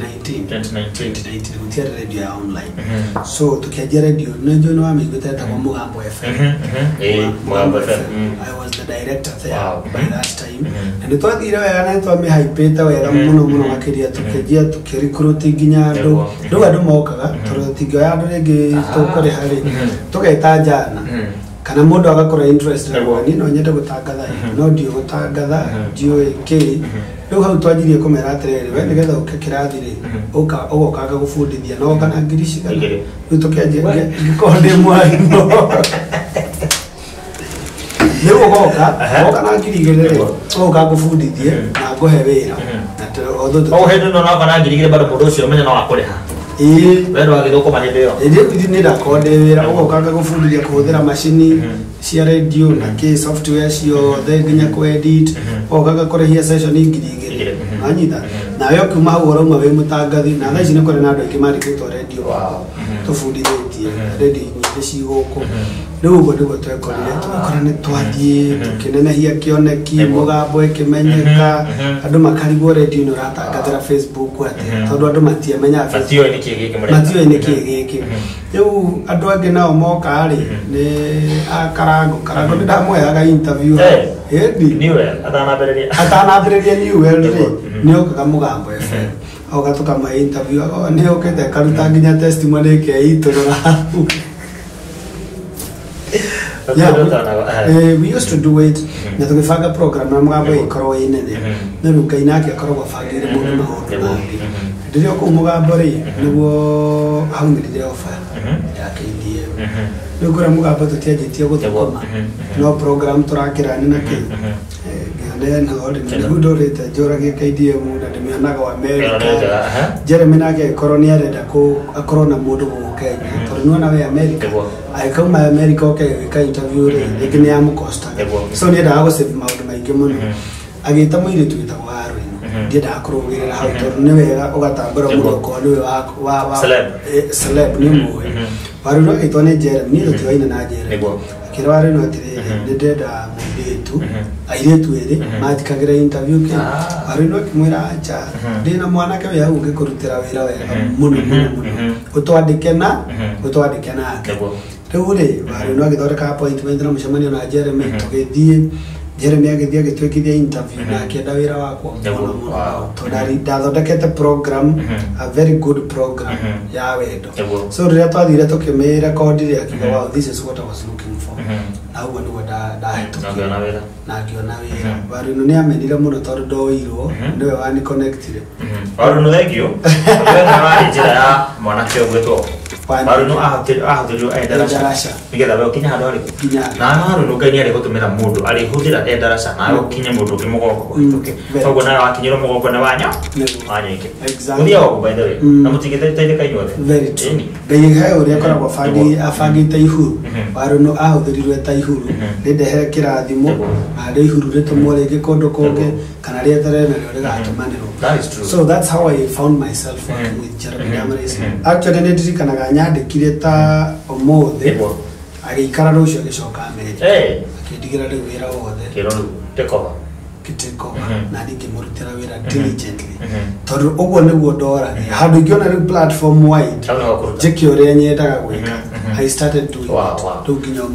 Speaker 1: 2019 gutiari radio ya online so tukiajia radio nejo no amigute ta kwa Mugambo FM
Speaker 2: Mugambo FM
Speaker 1: I was the director there by that time and twathire wega na twame hypeta wega muno makiria tukiajia tukirecruit nginya andu mokaga turutingo ya andu ringi tukore hari tugaita jana kana mundu agakora interest ni no nyende gutangatha no ndio gutangatha JK riu hau twajirie kumera atiriri we nigetha ukekirathire ugokaga gufundithia no kana ngiriciga riu tukianjia ngikonde mwarimũ riu ugoka na ngirigire ugoka gufundithie na nguhe wira na otho
Speaker 2: o hendo no kana ngirigire bado mundu ucio menya no akuriha wendo agithoko mahinde yo
Speaker 1: ni ndakonde wira ugoka gufundithia kuhuthira machini cia radio na ke software cio nginya ku edit ugoka kurehia session ngirigire anyita na yo kuma hau urauma we mutangathi na thaa ici ni kore na andu aingi marikitwo radio tufundithĩtie radio nyingĩ cigũkũ rĩu ũguo nĩguo twekora nĩ twathiĩ tũkĩnenehia kĩoneki Mũgambo ĩkĩmenyeka andũ makarigwo radio ĩno ũratangathĩra Facebook atĩa tondũ andũ matiamenyaga matiũĩ nĩ kĩĩ gĩkĩ rĩu andũ angĩ nao moka-rĩ nĩ Karango nĩ ndamũheaga interview atanambĩrĩria Newell-rĩ nĩ okaga Mũgambo FM oga tukama interview ni okete karuta nginya testimony ke itorora we used to do it na tukifanga program na Mũgambo ikorwo inene na rukaina yake akorwo bangire mundu maundu mangi ndirio ku Mũgambo ri niguo haumire offer ya KDM niguo Mũgambo tutianjitie guthukuma no program turakirani na ke then hodi niguo rete jorage KDM na ndimianaga wa America Jeremy nake koroni arenda ku akorwo na mundu mu Kenya tondu na we America aikauma America ka interview ri ikini ya mukosta so ni ndaga gusave maundu maingi muno agita mwiri twita waru ndida akurugirira hau tondu ni wega ugatambura muno ko ni wa celeb ni muwe waru no itone Jeremy ni twaina na Jeremy kirware no atire ndeda munditu airetu ere matikagira interview ke arino kimwira acha ndina mwana ke ya unge kurutira wira wega muno utwandike na ake riu ri arino agithoreka appointment na mucemanio na Jeremy tugithie Jeremy agithie agitwekithia interview na akienda wira wakwa tondari ndathondekete program a very good program ya wendo so riria twathire tukimira record ri akiga wow this is what I was looking for au niguo ndahĩtũkire
Speaker 2: Ngĩona wĩra.
Speaker 1: na ngĩona wĩra Warũinũ nĩ amenire mũno tondũ ndoirwo nĩwe wani connectire
Speaker 2: Warũinũ thengio wena warĩ njĩra ya mwanake ũgwĩtwo Warũinũ ahũthĩrirwo endaraca nĩgetha we ũkinye handũ harĩkũ na Warũinũ Ngai nĩarĩ gũtũmĩra mũndũ arĩhũthĩra endaraca nawe ũkinye mũndũ ũngĩ mũgongo ũhĩtũke koguo nawe wakinyĩrwo mũgongo nĩ wanyũike mũthia waku by the way na mũtingĩteithĩka inyuothe
Speaker 1: very true Ngai he ũrĩa akoragwo abangĩte ihuru Warũinũ ahũthĩrirwo ta ihuru rĩndehere kĩrathimo harĩ ihuru rĩtũmwo rĩngĩ kũndũ kũngĩ kana rĩeterere narĩo rĩgatũmanĩrwo so that's how I found myself working with Jeremy Damaris actually nĩ ndirikanaga nyandĩkire ta ũmũthĩ agĩikara rũciũ agĩcoka Amerika akĩndigĩra rĩu wĩra wothe gĩtĩko na ngĩmũrutĩra wĩra diligently tondũ ũguo nĩguo ndoragia handũ ingĩona rĩu platform wide njĩke ũrĩa nyendaga gwĩka I started doing it rĩu nginya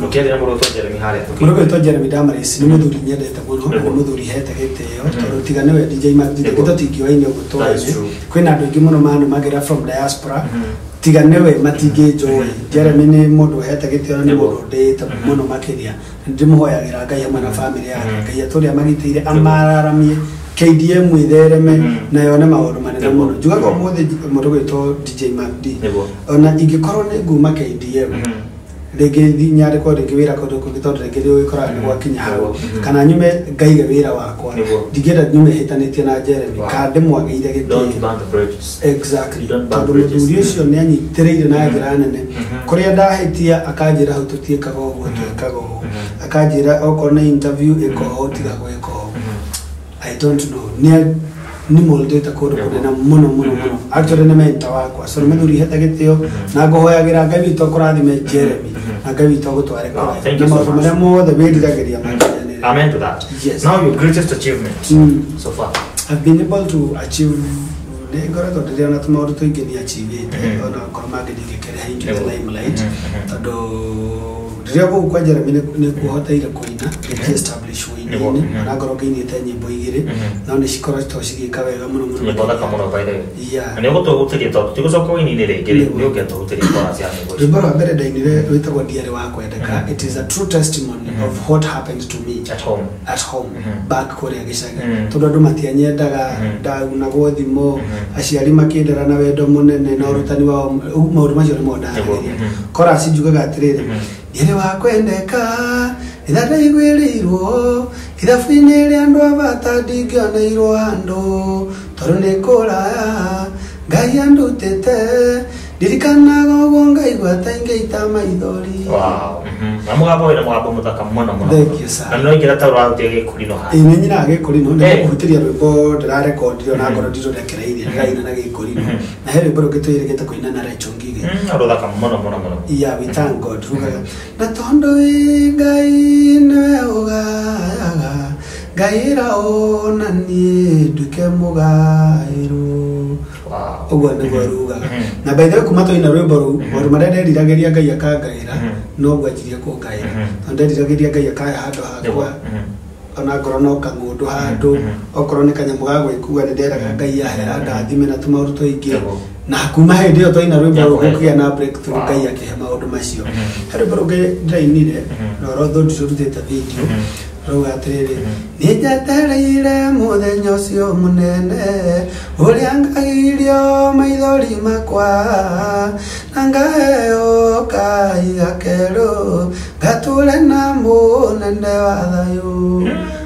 Speaker 1: mũndũ wĩtwo Jeremy Damaris nĩ mũthuri nyendete mũno na nĩ mũthuri hete gĩtĩo tondũ tiga nĩwe DJ Magdi tũtingĩoaine ũguo tũraine kwĩna andũ aingĩ mũno manũmagĩra from diaspora tiga nĩwe matingĩnjũĩ Jeremy nĩ mũndũ hete gĩtĩo na nĩ mũndũ ndĩte mũno makĩria ndĩmũhoyagĩra Ngai hamwe na family yake Ngai atũrĩa magitĩire amararamie KDM ithereme na yone maũndũ manene mũno njugaga ũmũthĩ mũndũ wĩtwo DJ Magdi ona ingĩkorwo nĩ nguma KDM rĩngĩ nyandĩkwo rĩngĩ wĩra kũndũ kũngĩ tondũ rĩngĩ rĩũĩkoraga nĩ gwakinya hau kana nyume ngaige wĩra wakwa ndingĩenda nyume hĩtanĩtie na Jeremy kana ndĩmwagĩire gĩtĩo exactly tondũ mũthuri ũcio nĩ anyitĩrĩire na njĩra nene kũrĩa ndahĩtia akanjĩra hau tũtiĩkaga ũguo twĩkaga ũguo akanjĩra okorwo nĩ interview ĩkoho tiga gwĩka ũguo I don't know ni moldete kũndũ kũnene mũno actually nĩ mentor wakwa so nĩ mũthuri hete gĩtĩo na ngũhoyagĩra Ngai witũ kũrathime Jeremy na Ngai witũ gũtware kũraya na maũndũ marĩa mothe wĩriragĩria makinyanĩre
Speaker 2: Amen to that. Yes. Now your greatest achievement so far.
Speaker 1: I've been able to achieve nĩ ngoretwo ndĩrĩ ona tũmaũndũ tũingĩ nĩ achievĩte ona korwo mangĩthikĩkĩra into the limelight tondũ rĩrĩa gũkũ kwa Jeremy nĩ kuhoteire kũina establish wĩini na ngorwo ngĩinĩte nyĩmbo igĩrĩ no nĩ cikoretwo cigĩka wega mũno
Speaker 2: nyĩmbo thaka mũno by the way na nĩ ũgũtũhutĩria tondũ tigũcoka wĩini-inĩ rĩngĩ nĩ ũngĩtũhutĩria kora cia nyĩmbo
Speaker 1: rwĩmbo rwa mbere ndainire rwĩtagwo ndiarĩ wa kwendeka it is a true testimony of what happened to me at home back kũrĩa gĩcagi tondũ andũ matianyendaga ndaunagwo thimo aciari makĩndera na wendo mũnene na ũrutani wao maũndũ macio nĩmo ndaragĩria kora cinjugaga atĩrĩrĩ ndiarĩ wa kwendeka ithatũ igwĩrĩirwo ithabu-inĩ rĩa andũ abata ndingĩoneirwo handũ tondũ nĩ kũraya Ngai andutĩte ndirikanaga ũguo ngaigua ta ingĩita maithori
Speaker 2: na mũgambo wĩna mũgambo mũthaka mũno na no ingĩra ta ũrahutia gĩkũrino haha
Speaker 1: nĩ nyinaga gĩkũrino nĩ kũhutĩria rwĩmbo ndĩrarekondirio na ngorwo ndirũrekereirie ndĩraina na gĩkũrino na he rwĩmbo rũngĩ twĩrĩgĩte kũina na Rachel Ngige
Speaker 2: rũthaka mũno
Speaker 1: yeah we thank God rugaga na tondũ Ngai nĩwe ũgayaga ngaĩra ona niĩ nduĩke mũgaĩrwo ũguo nĩguo rugaga na by the way kuma tũina rwĩmbo rũu maũndũ marĩa nderiragĩria Ngai akangaĩra no ngwanjirie kũngaĩra tondũ nderiragĩria Ngai akaya handũ hakwa ona ngorwo no kang'ũndũ handũ okorwo nĩ kanyamũ ga gwĩkua nĩ nderaga Ngai ahe andathime na tũmaũndũ tũingĩ na kuma hĩndĩ ĩyo twaina rwĩmbo rũu gũkĩgĩa na breakthrough Ngai akĩhe maũndũ macio he rwĩmbo rũngĩ ndĩrainire na ũrotho ndĩrutĩte video rũga atĩrĩrĩ nĩ njetereire mũthenya ũcio mũnene ũrĩa ngairio maithori makwa na ngaheo kahiga kerũ ngatũre na mũnene wa thayũ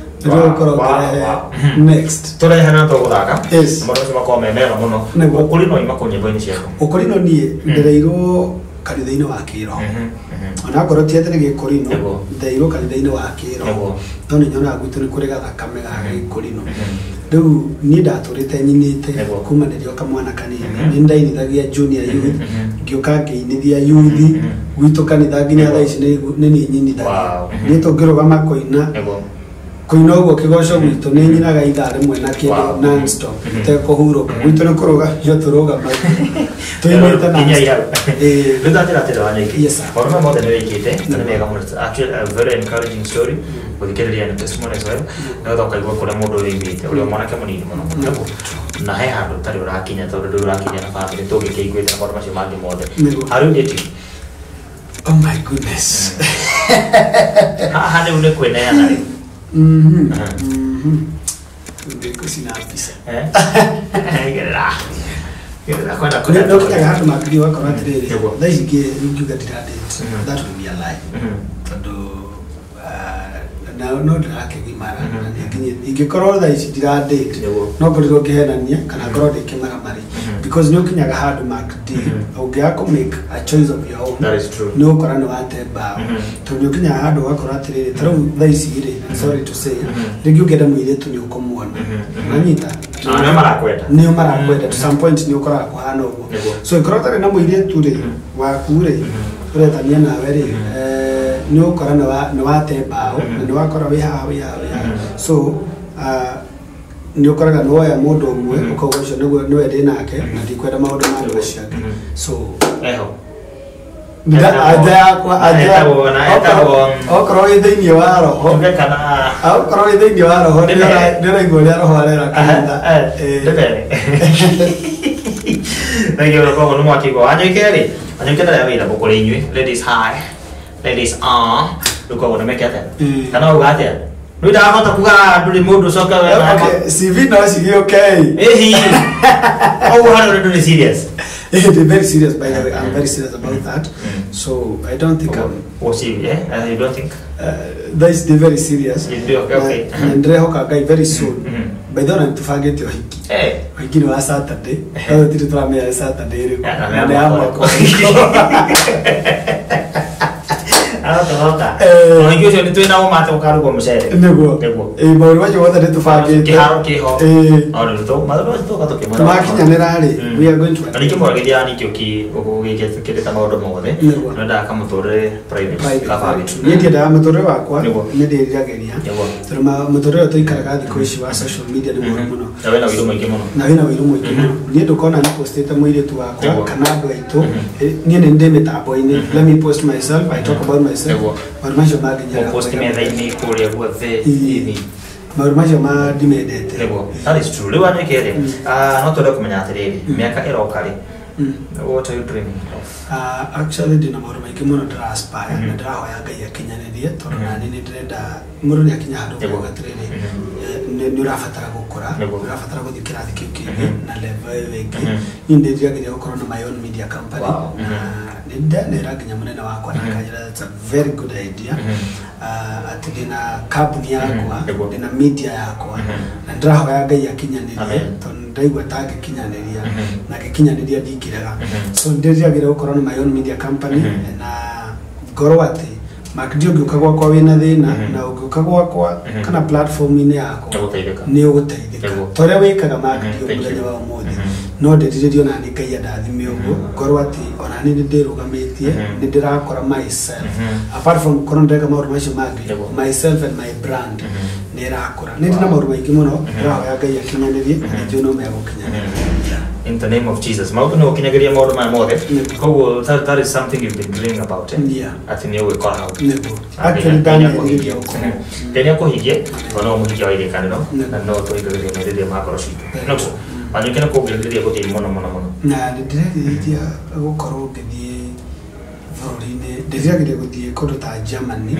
Speaker 1: next
Speaker 2: tũrehana tũgũthaka maũndũ macio makorwo me mega mũno ũkũrino ima kũ nyĩmbo-inĩ ciaku
Speaker 1: ũkũrino niĩ ndereirwo kanitha-inĩ wa kĩroho ona ngorwo ti atĩ nĩ gĩkũrino ndeirwo kanitha-inĩ wa kĩroho no nĩ nyonaga gwitũ nĩ kũrĩ gathakame ga gĩkũrino rĩu niĩ ndatũrĩte nyinĩte kuma ndĩrĩ o kamwana kanini nĩ ndainithagia junior youth ngĩũka ngĩinithia youth gwitũ kanitha nginya thaa ici nĩ niĩ nyinithagia niĩ tũngĩrũgama kũina ũguo kĩgoco gwitũ nĩ nyinaga ithaa rĩmwe na kĩndũ non stop tekũhurũka gwitũ nĩ kũrũgamio tũrũgama tũinĩte na
Speaker 2: rĩu ndatĩra atĩrĩ wa nyingĩ maũndũ maya mothe nĩ wĩkĩte na nĩ mega mũno actually a very encouraging story gũthikĩrĩria nĩ testimony wega nĩgetha ũkaigua kũrĩa mũndũ ũrĩmbĩte ũrĩa mwanake mũnini mũno na he handũ ũtarĩ ũrakinya tondũ ndũrĩ ũrakinya na bamĩrĩ tũngĩkĩiguĩte na maũndũ macio mangĩ mothe harĩ ũndĩti
Speaker 1: oh my goodness
Speaker 2: Hane une kweneana ri.
Speaker 1: Ndiko sina afisa.
Speaker 2: Gerera. Gerera kwenda
Speaker 1: Kuna ndoka hatu makiri wako ratiriri. That is ge you get it. That will be a lie. No drake gimara ingikoro tha ici ndiradate no ngoriro ngihenania kana ngorwo ndikimara mari because no kinyaga handu mark D ungiako make a choice of your own.
Speaker 2: That is true.
Speaker 1: No korano watemba to no kinyaga handu wakora atiriri taro tha ici ri sorry to say rigi ugenda mwiretu ni ukomwona nanyita
Speaker 2: nio
Speaker 1: marakwenda to some point ni ukora kuhana ugo so ikoro tare na mwiretu ri wakure uretania nawe ri ni ukora na watembao ni wakora wi ha so ni ukora no ya mundu umwe ukogocio no ende nake na ndikwenda maundu ma ndu ciake so
Speaker 2: eho
Speaker 1: okoro ithiini wa roho okoro ithiini wa roho ndiraigua ria roho arera kanitha
Speaker 2: nagio ko no mwakigwa anyikeri anyikera ya wira bukuri inyui ladies high ladies luko na mekete kana ugate no da hota kuga nduri mundu soka
Speaker 1: okay CV no sigi okay
Speaker 2: oh hano do serious
Speaker 1: they're very serious by the way. I'm very serious about that. So I don't think
Speaker 2: you don't think
Speaker 1: that is very serious.
Speaker 2: You do okay.
Speaker 1: And Rehoka guy very soon. By the time to forget your hiki. Hiki no Saturday. I will tell you Saturday. Ngio cyo nitwina wo mate ukaru go musere nego bawri waje wothe tufage
Speaker 2: kiharo kiho oro to madro to ka to ke mara
Speaker 1: makinyanira ri we are going to
Speaker 2: ani ke morage ya ni kyo ki go ge ke ta maodo mothe no da ka mutore private ka fa bitu
Speaker 1: ni ndi da mutore wakwa ni ndi riageria tero mutore to ikaraga thiko ici wa social media ni muno
Speaker 2: na wena wiru mwingi muno
Speaker 1: ni ndukona ni postete mwire tu wakwa kana ndo aitu ni ndi mitambo ini let me post myself I talk about myself marumajo maginya
Speaker 2: post me dai ni kore gwa the ini
Speaker 1: marumajo ma dimedete
Speaker 2: that is true lewa nekere no to kumenya atiriri miaka irokari what are you dreaming of
Speaker 1: actually dina marumai kimono dra aspire na dra hoya ngai akinyaniriye toro na ni ndrenda muru ni akinya handu kwa atiriri ni urafatara gukura urafatara guthikira thikiki na level wegi ni ndira nginya gukora na my own media company nera nginya munene wakwa na kajira that's a very good idea atina company yakwa dina media yakwa na ndra hoya ngai akinyaniriye toro ndaigwa tage kinyaniriya na gikinyaniria ndikiraga so ndira ngira gukora na my own media company na gorowati makdio gukagwa kwa wina thina na ugukagwa kwa kana platform ine yako ni uguteithika tore wikaga makdio muthenya wa umuthi no ndiririo na ni ngai ndathime ugo gorowati ona ni ndirugametie ni ndirakora myself apart from kono ndeka mauru macio magi myself and my brand ni rakora ni ndina mauru maingi muno rahoya ngai akinyaniriye ndio no mego kinyaniriye
Speaker 2: in the name of Jesus. Mautu no kinyagiria maundu ma mothe. Koguo that is something you've been dreaming about.
Speaker 1: Yeah.
Speaker 2: Ati ni uwe kora hau.
Speaker 1: Actually dana kuhigia huko.
Speaker 2: Ndenia kuhigie, ono muhigia wa ile kaneno na no to igagiria meridia makoro shitu. Nokso. Anyukena kugiria goti mono.
Speaker 1: Na ndiredia gukoro ngithie vorine. Ndiredia guthie kondo ta Germany.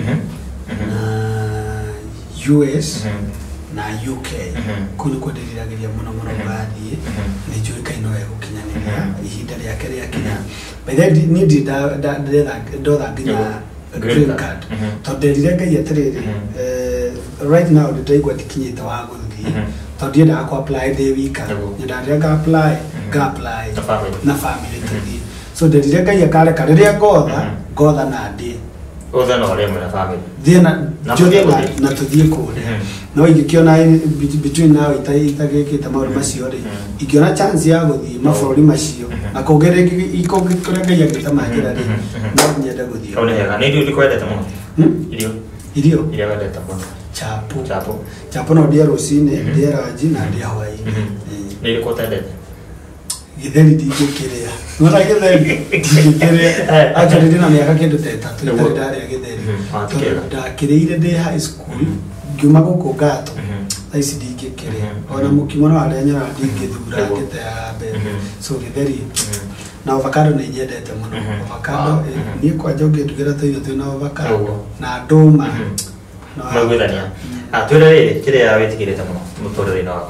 Speaker 1: US. Na UK kuno ko ndirageria muno baadhi ni juu kaino ya gukinyaniria ihinda rya keria kinya by the ni ndotha nginya green card to ndirire ngai atiriri right now ndiraigwa tikinyite wa guthii to ndienda ku apply the week ndarire ga apply na family tuthi so ndirire ngai akare kariria gotha na ndi
Speaker 2: othe no remo na family
Speaker 1: thina na tuthie kule no igikiona between now itagikita mauru macio ri ikiona chance ya guthie maburi macio na kugere ikogikora ngai agita mahira ri no nyenda guthie
Speaker 2: ona hega ni ndio kwendete muno irio wendete muno chapo
Speaker 1: no dia rosine dia raji na dia hawai
Speaker 2: ni ko tendete
Speaker 1: githeri ndikiria no na githeri ndikiria actually dina miaka kindu teta tutari ndari githeri ndakiriire ndi high school ngiuma guku gato ici ndikiria ona mukimo no aria nyara ndingithura ngite ya be so githeri na avocado nĩ nyendete mũno avocado niĩ kwa njoge tugera tũirio twĩna avocado na ndũma
Speaker 2: no gwĩthania twĩre kĩrĩa wĩtigĩrĩte mũno mũtũrĩre-inĩ waku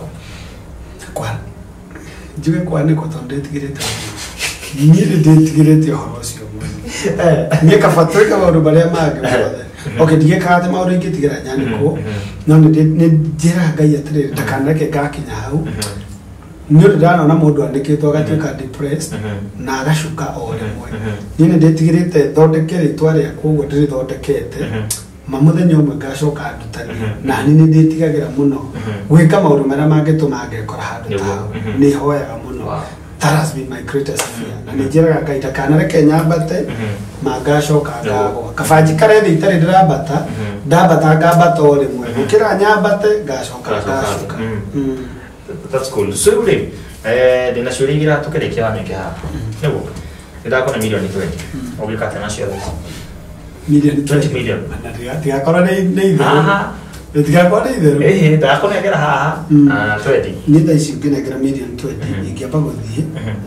Speaker 1: kwa njuge kwa nĩ kwa tondũ ndĩtigĩrĩte niĩ ndĩtigĩrĩte ũhoro ũcio niĩ kabatũrĩka maũndũ marĩa mangĩ mothe okay ndigĩkaga atĩ maũndũ ingĩtigĩra nyanĩkwo no nĩ njĩraga Ngai atĩrĩrĩ ndakanareke ngakinya hau nĩ ũndũ ndanona mũndũ andĩkĩtwo agatuĩka depressed na agacuka o rĩmwe niĩ nĩ ndĩtigĩrĩte thondeke rĩtwa rĩakwa ũguo ndĩrĩthondekete mũthenya ũmwe ngacoka ndutanie na niĩ nĩ ndĩtigagĩra mũno gwĩka maũndũ marĩa mangĩtũma ngekora handũ ta hau nĩ hoyaga mũno. That has been my greatest fear. Na nĩnjĩraga Ngai ndakanareke nyambate ma ngacoka ngagwa kabanji karĩa thĩ itarĩ ndĩrambata ndambata ngambata o rĩmwe gũkĩra nyambate ngacoka ngacoka.
Speaker 2: That's cool. So rĩu ndĩna ciũria igĩrĩ tũkĩrĩkia wanyũke haha nĩguo ndĩrakona milioni 20 ũgĩkate nacio thaici
Speaker 1: milioni
Speaker 2: 20 million
Speaker 1: ndigakorwo nĩ itherũ ndigakorwo nĩ itherũ
Speaker 2: ndakũnengera haha 20
Speaker 1: nĩ thaici ngĩnengera milioni 20 ingĩamba gũthiĩ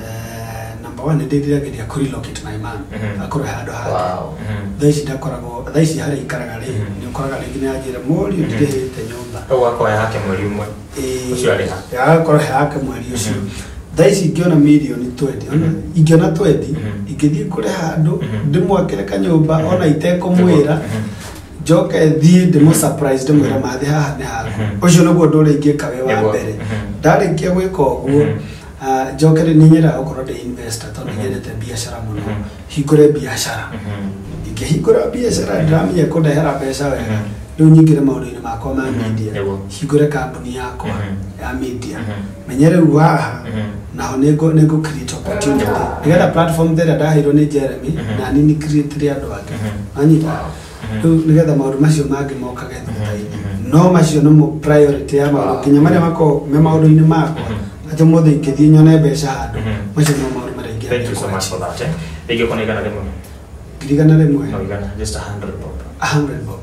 Speaker 1: number 1 ndĩriragĩria kũrelocate my man akorwo handũ hake thaici ndakoragwo thaici harĩa ikaraga rĩ nĩ ũkoraga rĩngĩ nĩ anjĩra mũriũ ndirĩhĩte nyũmba
Speaker 2: ũgakorwo hake mweri ũmwe ũcio arĩ ha
Speaker 1: agakorwo hake mweri ũcio thaici ingĩona milioni 20 ingĩona 20 ingĩthiĩ kũrĩ handũ ndĩmwakĩre kanyũmba ona itekũmwĩra njoke thiĩ ndĩmũ surprise ndĩmwĩra mathi haha nĩ haku ũcio nĩguo ũndũ ũrĩa ingĩka wĩ wa mbere ndarĩkia gwĩka ũguo njoke nĩ nyenda gũkorwo ndĩ investor tondũ nyendete biacara mũno hingũre biacara ingĩhingũra biacara ndĩramenya kũndehera mbeca wega rĩu nyingĩre maũndũ-inĩ makwa ma media hingũre kambuni yakwa ya media menye rĩu haha naho nĩngũ create opportunity nĩgetha platform ĩrĩa ndaheirwo nĩ Jeremy na niĩ nĩ create andũ angĩ anyita rĩu nĩgetha maũndũ macio mangĩ mokage thutha-inĩ no macio nĩmo priority ya maũndũ nginya marĩa makoragwo me maũndũ-inĩ makwa atĩ mũthĩ ingĩthiĩ nyone mbeca handũ macio no maũndũ marĩa ingĩ.
Speaker 2: Thank you so much for that. Ingĩkona igana rĩmwe
Speaker 1: igana rĩmwe
Speaker 2: no igana just 100 bob
Speaker 1: 100 bob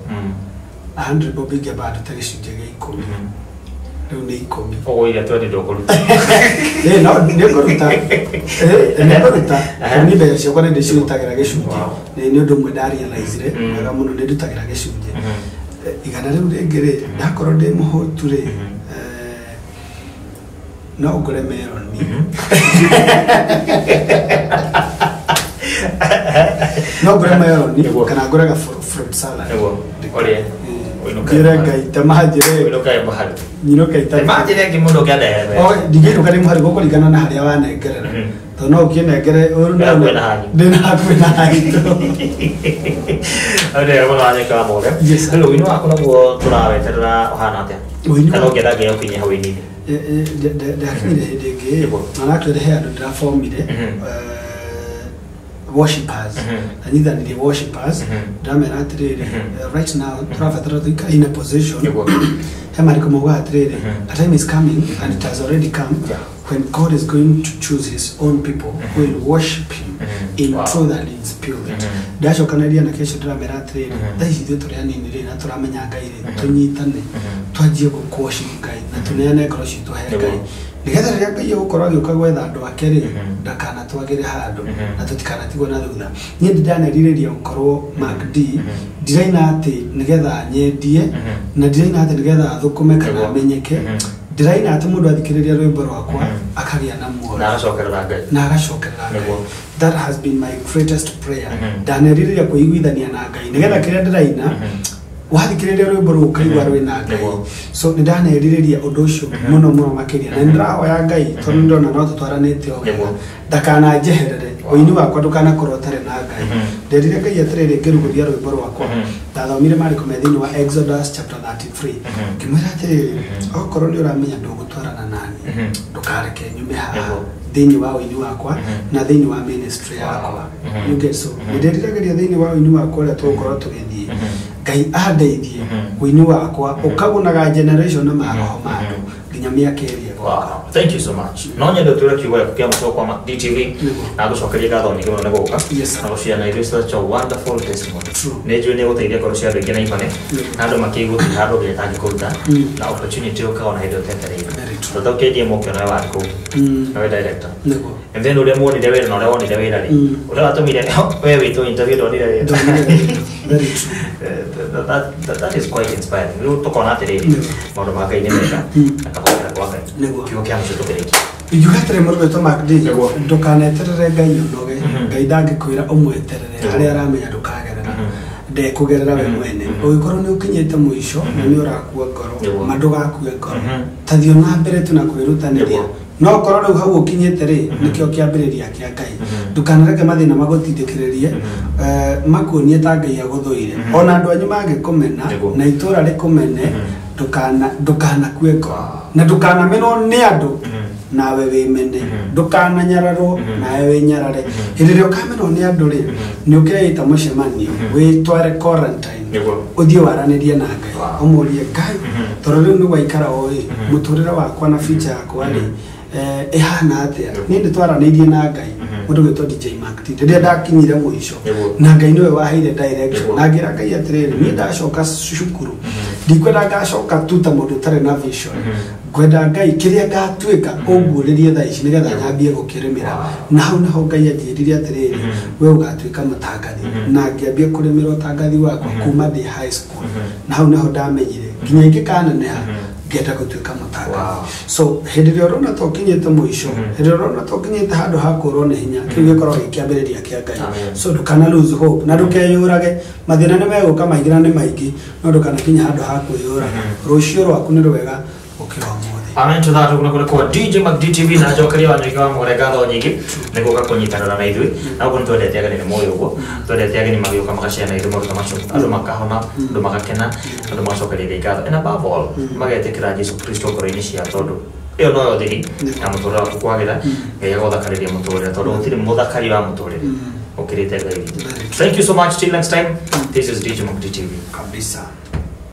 Speaker 1: 100 bob ingĩamba ndute gĩcunjĩ gĩa 10 rĩu nĩ 10
Speaker 2: ũgũiga 20 ndũkũruta
Speaker 1: no nĩngũruta nĩngũruta nĩ mbeca ciakwa nĩ ndĩcirutagĩra gĩcunjĩ nĩ ũndũ ũmwe ndarealizire wega mũno nĩ ndutagĩra gĩcunjĩ igana rĩu rĩngĩ rĩ ndakorwo ndĩ mũhũtu rĩ no ngũre meroni no ngũre meroni kana ngũre fruit salad
Speaker 2: ũrĩa
Speaker 1: Kira gaita mahajire
Speaker 2: wino kai mahali
Speaker 1: nyino gaita
Speaker 2: mahajire ngi mundu kenda hebe
Speaker 1: digiro kari muhari goko ligana na haria wanegerera to no ukinegere uruna ndina kwina haito
Speaker 2: ade abo nanye ka mole hello wino akona go turaweterera ohana atia kana ngenda ngi ukinye hawini
Speaker 1: ndakinire hindingi manakire he andu ndiraformire worshippers and the worshippers ndamera atiriri right now turafatara tuika in a position hema riko mwa atiriri a time is coming and it has already come when God is going to choose his own people who will worship him in truth and in spirit. Dasho kanaria na kesho ndamera atiriri thaici ithu turi anini ri na turamenya Ngai ri tunyitane twajie worship Ngai na tuneane ngoro citu he Ngai nigetha rĩrĩa Ngai ũgũkorwo agĩũka gwetha andũ ake rĩ ndakanatwagĩre handũ na tũtikanatigwo na thutha. Niĩ ndidanerirĩria gũkorwo Mark D ndiraina atĩ nĩgetha nyendie na ndiraina atĩ nĩgetha thũkũme kana menyeke ndiraina atĩ mũndũ athikĩrĩria rwĩmbo rwakwa akagĩa na muoyo na agacokerera Ngai. That has been my greatest prayer. Ndanerirĩria kũiguithania na Ngai nĩgetha kĩrĩa ndĩraina wathikĩrĩria rwĩmbo rũu ũkaigua rwĩna Ngai. So nĩndanerirĩria ũndũ ũcio mũno mũno makĩria na nĩndĩrahoya Ngai tondũ ndĩrona no tũtwaranĩte o wega ndakananjeherere ũini wakwa ndũkanakorwo ũtarĩ na Ngai. Nderire Ngai atĩrĩrĩ ngĩrugũria rwĩmbo rwakwa ndathomire Mariko me thĩinĩ wa Exodus chapter 33 ngĩmwĩra atĩrĩrĩ okorwo nĩ ũramenya ndũgũtwarana nani ndũkareke nyume haha thĩinĩ wa ũini wakwa na thĩinĩ wa ministry yakwa. You get so nĩnderiragĩria thĩinĩ wa ũini wakwa ũrĩa tũgũkorwo tũgĩthiĩ Ngai andeithie wini wakwa ukagunaga generation na maroho mandu nginya miaka ĩrĩa.
Speaker 2: Wow, thank you so much. No nyende tũre kiugo gĩa mũco kwa Mac DTV na gũcokeria ngatho nyingĩ mũno nĩ gũka na gũciana irio such a wonderful testimony. Nĩ njũĩ nĩ gũteithia korwo cia andũ aingĩ na imane na andũ makĩigũthi handũ nginya tangĩkũruta na opportunity ũkaona hĩndĩ ũtetereire. Tondũ ũkĩendie mũkĩona wĩ warĩ kũu na wĩ director. And then ũrĩa muonire wĩra na ũrĩa wonire wĩra rĩ ũrĩa watũmire we wĩtwo interview ndonire wĩra.
Speaker 1: Very true.
Speaker 2: That is quite inspiring. Rĩu tũkona atĩrĩrĩ maũndũ ma Ngai nĩ mega na kabũkĩra kwa Ngai. Kiugo kĩa mũcio tũkĩrĩkia.
Speaker 1: Ingiugatire mũndũ wĩtwo Mac D ndukaneterere Ngai ũnoge. Ngai ndangĩkwĩra ũmweterere harĩa aramenya ndũkagerera ndekugerera we mwene. Ũgĩkorwo nĩ ũkinyĩte mũico na nĩ ũrakua ngoro ma ndũgakue ngoro. Tathio na mbere tu na kwĩrutanĩria. No korwo rĩu hau ũkinyĩte rĩ nĩkĩo kĩambĩrĩria kĩa Ngai. Ndũkanareke mathĩna magũtindĩkĩrĩrie makuonie ta Ngai agũthũire. Ona andũ anyu mangĩkũmena na itũũra rĩkũmene ndũkanakue ngoro na ndũkanamenwo nĩ andũ nawe wĩmene. Ndũkananyararwo nawe wĩnyarare. Hĩndĩ ĩrĩa ũkamenwo nĩ andũ rĩ nĩ ũkĩreita mũcemanio wĩtware quarantine ũthiĩ waranĩrie na Ngai ũmũrie Ngai tondũ rĩu nĩ gwaikara ũĩ mũtũrĩre wakwa na future yakwa rĩ ehana atĩa. Niĩ ndĩtwaranĩirie na Ngai mũndũ wĩtwo DJ Mac D rĩrĩa ndakinyire mũico na Ngai nĩwe waheire direction na ngĩra Ngai atĩrĩrĩ niĩ ndacoka cukuru ndikwenda ngacoka tu ta mũndũ ũtarĩ na vision. Ngwenda Ngai kĩrĩa ngatuĩka ũnguũrĩrie thaa ici nĩgetha nyambie gũkĩrĩmĩra na hau nĩho Ngai anjĩrire atĩrĩrĩ we ũgatuĩka mũtangathi na ngĩambia kũrĩmĩra ũtangathi wakwa kuma ndĩ high school na hau nĩho ndamenyire nginya ingĩkaneneha ngenda gũtuĩka mũtangathi. So hĩndĩ ĩrĩa ũrona ta ũkinyĩte mũico hĩndĩ ĩrĩa ũrona ta ũkinyĩte handũ ha kũũrwo nĩ hinya kĩu gĩkorwo gĩ kĩambĩrĩria kĩa Ngai. So ndũkana lose hope na ndũkeyũrage. Mathĩna nĩ megũka maingĩra nĩ maingĩ no ndũkanakinya handũ ha kwĩyũraga. Rũciũ rwaku nĩ rwega gũkĩra ũmũthĩ. Amen to that. Kuna kwa DJ Mac DTV na njokeria wa nyingi wa mũrengatho nyingĩ nĩguo gakũnyitanĩra na ithuĩ na ũguo nĩtwendete ageni nĩ moyo ũguo twendete ageni magĩũka magaciana ithuĩ maũndũ macio andũ makahona andũ magakena andũ magacokeria ngatho and above all magetĩkĩra Jesũ Kristo ngoro-inĩ cia tondũ ĩyo noyo thiri na mũtũrĩre waku kwagĩra Ngai agũthakarĩria mũtũrĩre tondũ gũtirĩ mũthakari wa mũtũrĩre ũkĩrĩte Ngai witũ. Thank you so much. Till next time. This is DJ Mac DTV. Kabisa.